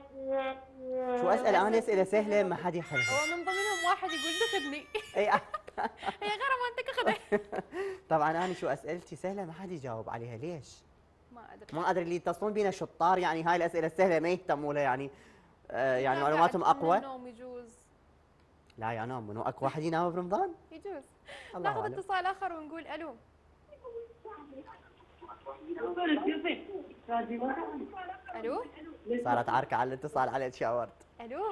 شو اسال انا؟ اسئله سهله ما حد يحلها. هو من ضمنهم واحد يقول دخلني. اي هي غير ما انت اخذها. طبعا انا شو اسئلتي سهله ما حد يجاوب عليها ليش؟ ما ادري. ما ادري اللي يتصلون بينا شطار يعني هاي الاسئله السهله ما يهتموا لها يعني يعني لا، معلوماتهم بعد اقوى. النوم يجوز. لا يا نام منو اكو واحد ينام برمضان؟ يجوز. الله ناخذ اعلم. اتصال اخر ونقول الو. الو. صارت عركه على الاتصال على تشاورت. الو.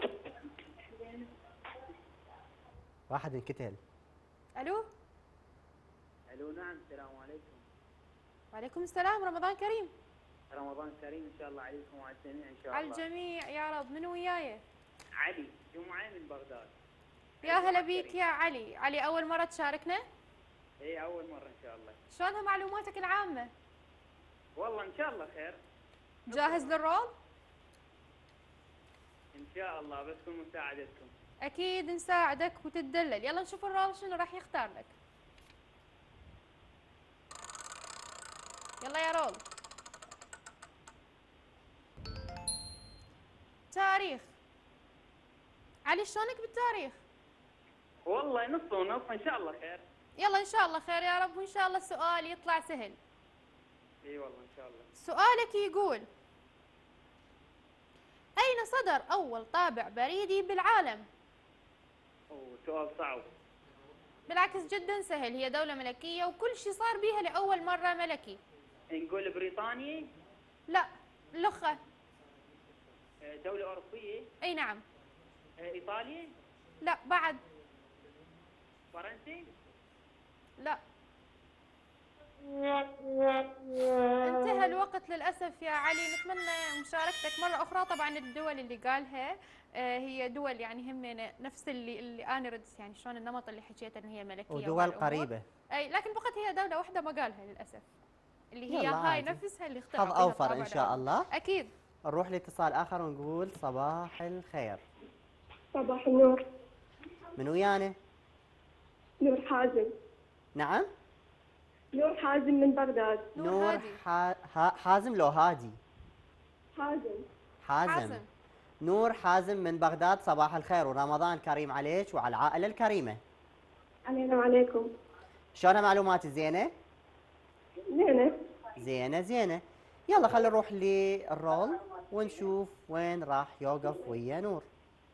واحد انكتل. الو. الو نعم السلام عليكم. وعليكم السلام، رمضان كريم. رمضان كريم ان شاء الله عليكم وعلى الجميع ان شاء الله. على الجميع يا رب. من وياي؟ علي جمعه من بغداد. يا هلا بيك يا علي. علي اول مره تشاركنا؟ اي اول مره ان شاء الله. شلونها معلوماتك العامه؟ والله ان شاء الله خير. جاهز للرول؟ ان شاء الله بس مساعدتكم. اكيد نساعدك وتتدلل. يلا نشوف الرول شنو راح يختار لك. يلا يا رول. تاريخ. علي شلونك بالتاريخ؟ والله نص ونص ان شاء الله خير. يلا ان شاء الله خير يا رب، وان شاء الله السؤال يطلع سهل. اي والله ان شاء الله. سؤالك يقول: أين صدر أول طابع بريدي بالعالم؟ اوه سؤال صعب. بالعكس جدا سهل، هي دولة ملكية وكل شيء صار بيها لأول مرة ملكي. نقول بريطانيا؟ لا، لخة. دولة أوروبية؟ أي نعم. إيطاليا؟ لا بعد. فرنسي؟ لا. انتهى الوقت للأسف يا علي، نتمنى مشاركتك مرة أخرى. طبعا الدول اللي قالها هي دول يعني هم نفس اللي أنا ردت، يعني شلون النمط اللي حكيته إن هي ملكية ودول قريبة. أي لكن فقط هي دولة واحدة ما قالها للأسف، اللي هي هاي عادي. نفسها اللي اخترعوا حظ فيها أوفر الطابع إن شاء الله. أكيد. نروح لاتصال آخر ونقول صباح الخير. صباح النور. من ويانا؟ نور حازم. نعم؟ نور حازم من بغداد. نور حازم لو هادي؟ حازم. نور حازم من بغداد، صباح الخير ورمضان كريم عليك وعلى العائلة الكريمة. علينا وعليكم. شلونها معلوماتي زينة؟ زينة. زينة. يلا خلينا نروح للرول ونشوف وين راح يوقف ويا نور.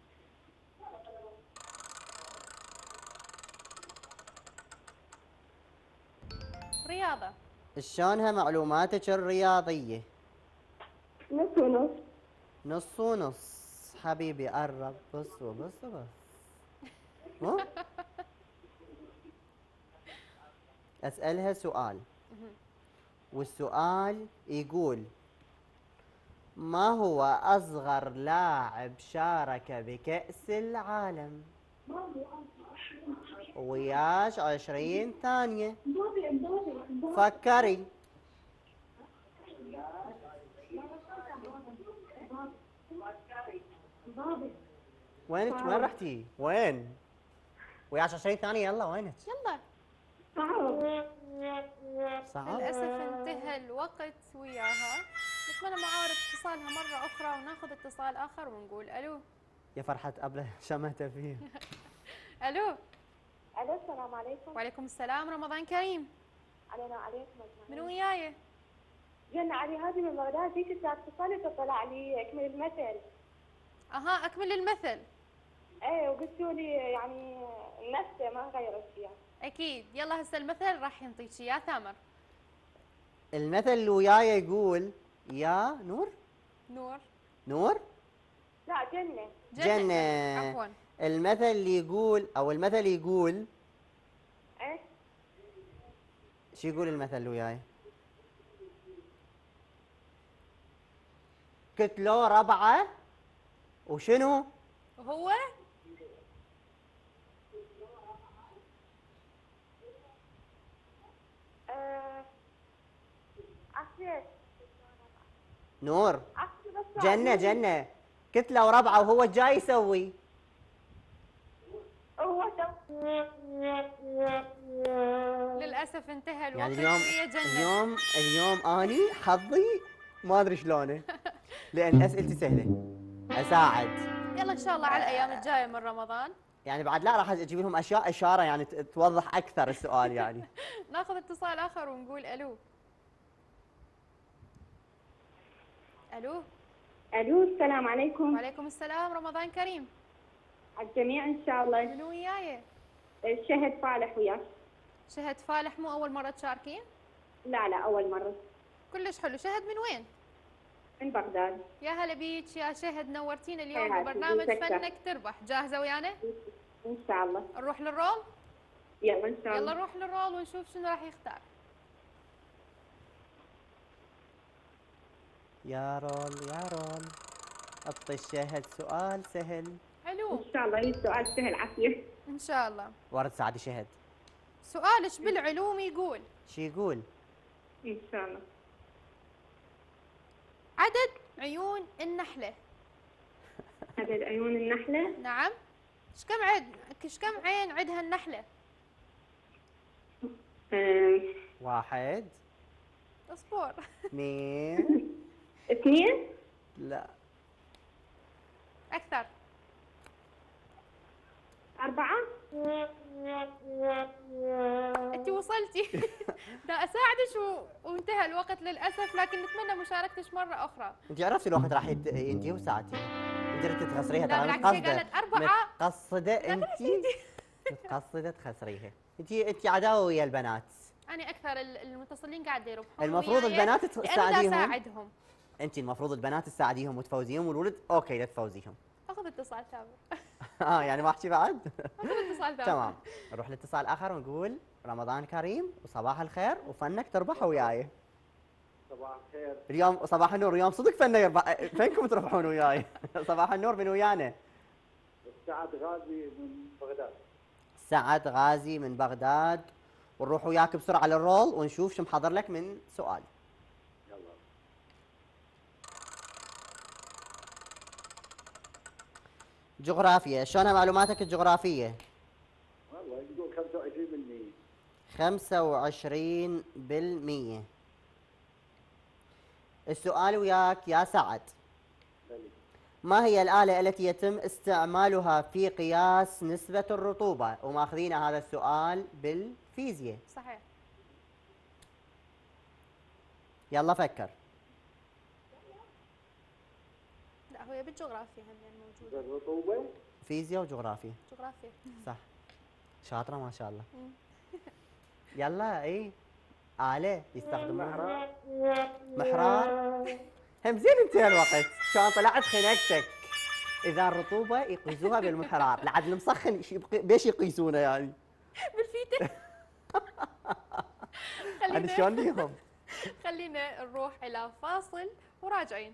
رياضة. شلونها معلوماتك الرياضية؟ نص ونص. نص ونص. حبيبي قرب. بص وبص وبص. مو؟ أسألها سؤال، والسؤال يقول: ما هو أصغر لاعب شارك بكأس العالم؟ وياش 20 ثانية. فكري. وينك؟ وين رحتي؟ وين؟ وياش 20 ثانية يلا وينك؟ يلا. صعب. للأسف انتهى الوقت وياها. نتمنى معارف اتصالها مرة أخرى وناخذ اتصال آخر ونقول ألو. يا فرحة أبله شمتها فيه. ألو. الو السلام عليكم. وعليكم السلام، رمضان كريم. علينا وعليكم. من وياي؟ جنة علي هذه من بغداد. ذيك الساعة اتصلت وطلع لي اكمل المثل. أها أكمل المثل. ايه وقلتوا لي يعني نفسه ما غيرت فيها. أكيد. يلا هسه المثل راح ينطيك يا ثامر. المثل اللي وياي يقول يا نور. نور؟ لا جنة. جنة. عفوا. المثل اللي يقول المثل يقول ايه شو يقول المثل اللي وياي؟ كتلو ربعة وشنو؟ وهو عفيت. نور. عفيت بس جنة كتلة وربعة وهو جاي يسوي. هو للأسف انتهى الوقت. يعني ويا جنة. اليوم اني حظي ما ادري شلونه، لان اسئلتي سهله. اساعد. يلا ان شاء الله على الايام الجايه من رمضان. يعني بعد لا راح اجيب لهم اشياء اشاره يعني توضح اكثر السؤال يعني. ناخذ اتصال اخر ونقول الو. الو. الو السلام عليكم. وعليكم السلام، رمضان كريم. على الجميع ان شاء الله. منو وياي؟ شهد فالح وياك. شهد فالح، مو اول مره تشاركين؟ لا اول مره. كلش حلو. شهد من وين؟ من بغداد. يا هلا بيك يا شهد، نورتينا اليوم هلا، ببرنامج يسعدك. فنك تربح. جاهزه ويانا؟ ان شاء الله. نروح للرول؟ يلا ان شاء الله. يلا نروح للرول ونشوف شنو راح يختار. يا رول يا رول، اعطي الشهد سؤال سهل. حلو ان شاء الله السؤال سهل عافيه. ان شاء الله. ورد ساعدي شهد. سؤالش بالعلوم يقول شو يقول؟ ان شاء الله. عدد عيون النحله. عدد عيون النحله. نعم. ايش كم عين عندها النحله؟ واحد. اصبر. اثنين. 2. لا. اكثر. 4. انت وصلتي. دا اساعدك وانتهى الوقت للاسف، لكن نتمنى مشاركتك مره اخرى. انت عرفتي الوقت راح ينتهي وساعتي. انت ردت تخسريها لا ترى بالعكس، هي متقصده. قالت 4. متقصده انت. متقصده تخسريها. انت عداوه ويا البنات. انا اكثر المتصلين قاعد يربحون. المفروض وياي البنات لأنه دا تساعديهم. اساعدهم. انت المفروض البنات تساعديهم وتفوزيهم، والولد اوكي لا تفوزيهم. اخذ اتصال تامر. يعني ما احكي بعد. اخذ اتصال تامر. تمام. نروح لاتصال اخر ونقول رمضان كريم وصباح الخير وفنك تربح وياي. صباح الخير. اليوم صباح النور، اليوم صدق فنك يربح. فينكم تربحون وياي؟ صباح النور، من ويانا؟ سعد غازي من بغداد. سعد غازي من بغداد. ونروح وياك بسرعه للرول ونشوف شو محضر لك من سؤال. يلا. جغرافيا، شلونها معلوماتك الجغرافيه؟ والله يقول 25%. 25%. السؤال وياك يا سعد. ما هي الآلة التي يتم استعمالها في قياس نسبة الرطوبة؟ وماخذين هذا السؤال بالفيزياء. صحيح. يلا فكر. لا هو بالجغرافيا هم يعني موجوده. الرطوبة. فيزياء وجغرافيا. جغرافيا. صح. شاطرة ما شاء الله. يلا اي آلة يستخدمونها. محرار. هم زين انتهى الوقت، شلون طلعت خنقتك. إذا الرطوبة يقيسوها بالمحرار، لعد المسخن بيش يقيسونه يعني؟ بالفيته. أنا شلون ليهم؟ خلينا نروح إلى فاصل وراجعين.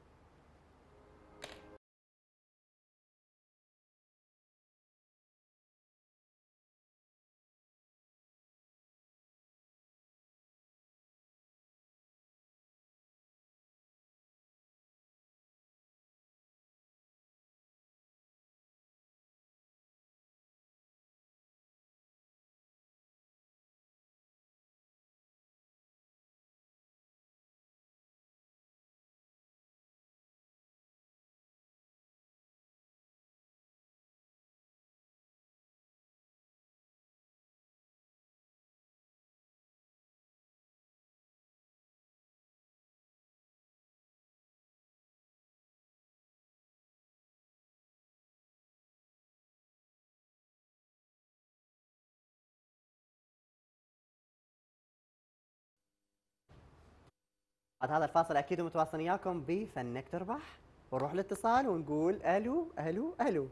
بعد هذا الفاصل اكيد متواصلين وياكم بفنك تربح، ونروح الاتصال ونقول الو الو الو.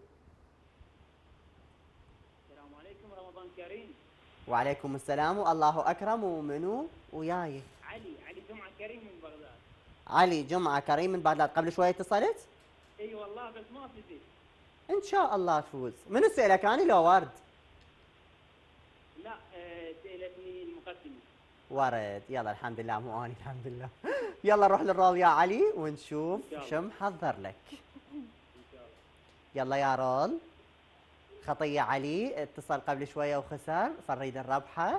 السلام عليكم، رمضان كريم. وعليكم السلام والله اكرم. ومنو وياي؟ علي جمعة كريم من بغداد. علي جمعة كريم من بغداد. قبل شوي اتصلت؟ اي والله بس ما فزت. ان شاء الله تفوز. منو سألك اني لو ورد؟ لا سألتني المقدمة. ورد. يلا الحمد لله مو اني الحمد لله. يلا نروح للرول يا علي ونشوف إن شاء الله. شو محضر لك. ان شاء الله. يلا يا رول. خطية علي اتصل قبل شوية وخسر، فنريد الربحة.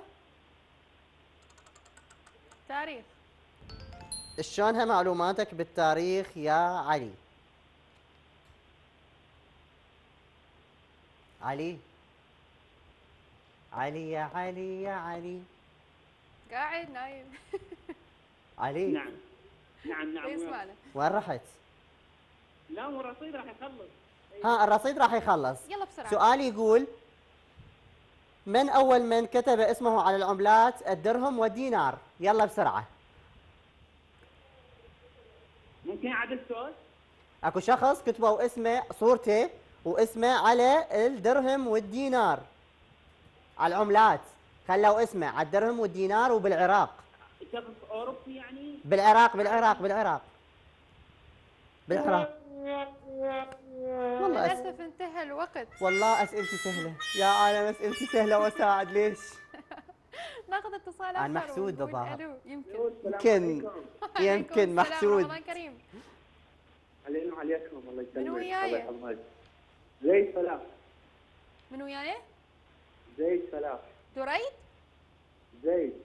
تاريخ. شلونها معلوماتك بالتاريخ يا علي؟ علي علي يا علي يا علي. قاعد نايم. علي نعم نعم يسمعنا. وين رحت؟ لا مو الرصيد راح يخلص. ها الرصيد راح يخلص. يلا بسرعة. سؤالي يقول من أول من كتب اسمه على العملات الدرهم والدينار؟ يلا بسرعة. ممكن اعدل السؤال؟ اكو شخص كتبوا اسمه صورته واسمه على الدرهم والدينار، على العملات خلوا اسمه على الدرهم والدينار وبالعراق. شخص اوروبي يعني؟ بالعراق والله للأسف انتهى الوقت. والله اسئلتي سهله يا عالم، اسئلتي سهله واساعد ليش؟ ناخذ اتصال أنا آخر محسود ونقول بالظاهر. ألو. يمكن يمكن عليكم السلام محسود. رمضان كريم. علينا وعليكم الله يسلمك. من وياي؟ الله يحفظك. زيد فلاح. من وياي؟ زيد فلاح. دريد؟ زيد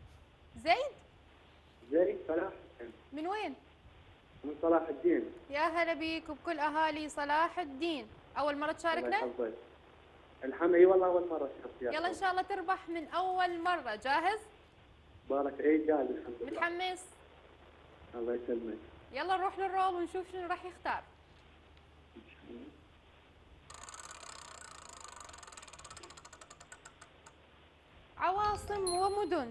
فلاح. من وين؟ من صلاح الدين. يا هلا بيك وبكل اهالي صلاح الدين. اول مرة الله تشاركنا؟ يحفظك. الحمد اي والله اول مره اشرف فيها. يلا ان شاء الله تربح من اول مرة. جاهز؟ بارك اي جاهز الحمد لله. متحمس؟ الله يسلمك. يلا نروح للرول ونشوف شنو راح يختار. عواصم ومدن.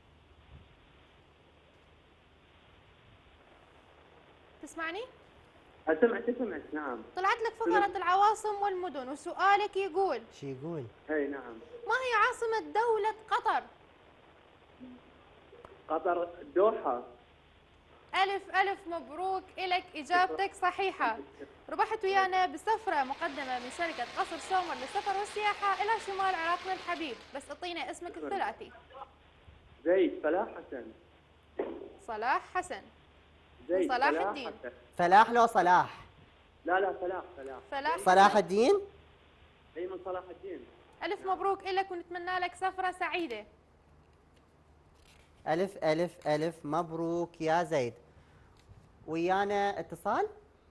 تسمعني؟ سمعت نعم. طلعت لك فقرة العواصم والمدن وسؤالك يقول شو يقول؟ اي نعم. ما هي عاصمة دولة قطر؟ قطر الدوحه. ألف مبروك إلك، إجابتك صحيحة. ربحت ويانا بسفرة مقدمة من شركة قصر سومر للسفر والسياحة إلى شمال عراقنا الحبيب. بس أعطينا اسمك الثلاثي. زيد فلاح حسن. صلاح حسن. زيد صلاح فلاح الدين. حسن. فلاح لو صلاح؟ لا فلاح. صلاح الدين؟ اي من صلاح الدين. ألف مبروك إلك ونتمنى لك سفرة سعيدة. ألف مبروك يا زيد. ويانا اتصال؟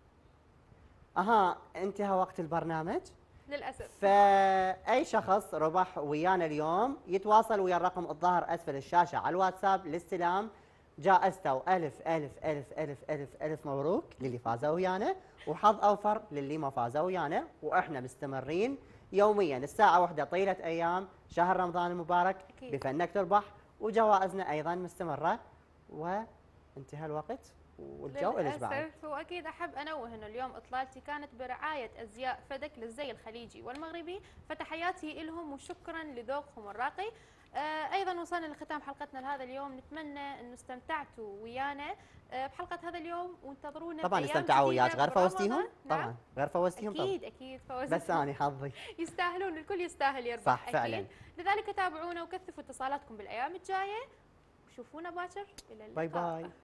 انتهى وقت البرنامج للأسف. فأي شخص ربح ويانا اليوم يتواصل ويا الرقم الظاهر أسفل الشاشة على الواتساب لاستلام جائزته. ألف مبروك للي فازوا ويانا، وحظ أوفر للي ما فازوا ويانا. وإحنا مستمرين يوميا الساعة 1 طيلة أيام شهر رمضان المبارك أكيد. بفنك تربح، وجوائزنا أيضا مستمرة. وانتهى الوقت والجو إلش بعد. للأسف. وأكيد أحب أنوه أنه اليوم إطلالتي كانت برعاية أزياء فدك للزي الخليجي والمغربي، فتحياتي لهم وشكرا لذوقهم الراقي. أيضا وصلنا لختام حلقتنا لهذا اليوم. نتمنى أنه استمتعتوا ويانا بحلقة هذا اليوم، وانتظرونا طبعا بأيام استمتعوا جديدة وياك. غير فوزتيهم؟ برمضان. طبعا نعم. غير فوزتيهم. أكيد فوزتهم. بس أنا حظي. يستاهلون، الكل يستاهل يربح. صح أكيد. فعلا. لذلك تابعونا وكثفوا اتصالاتكم بالأيام الجاية، وشوفونا باكر. إلى اللقاء. باي باي.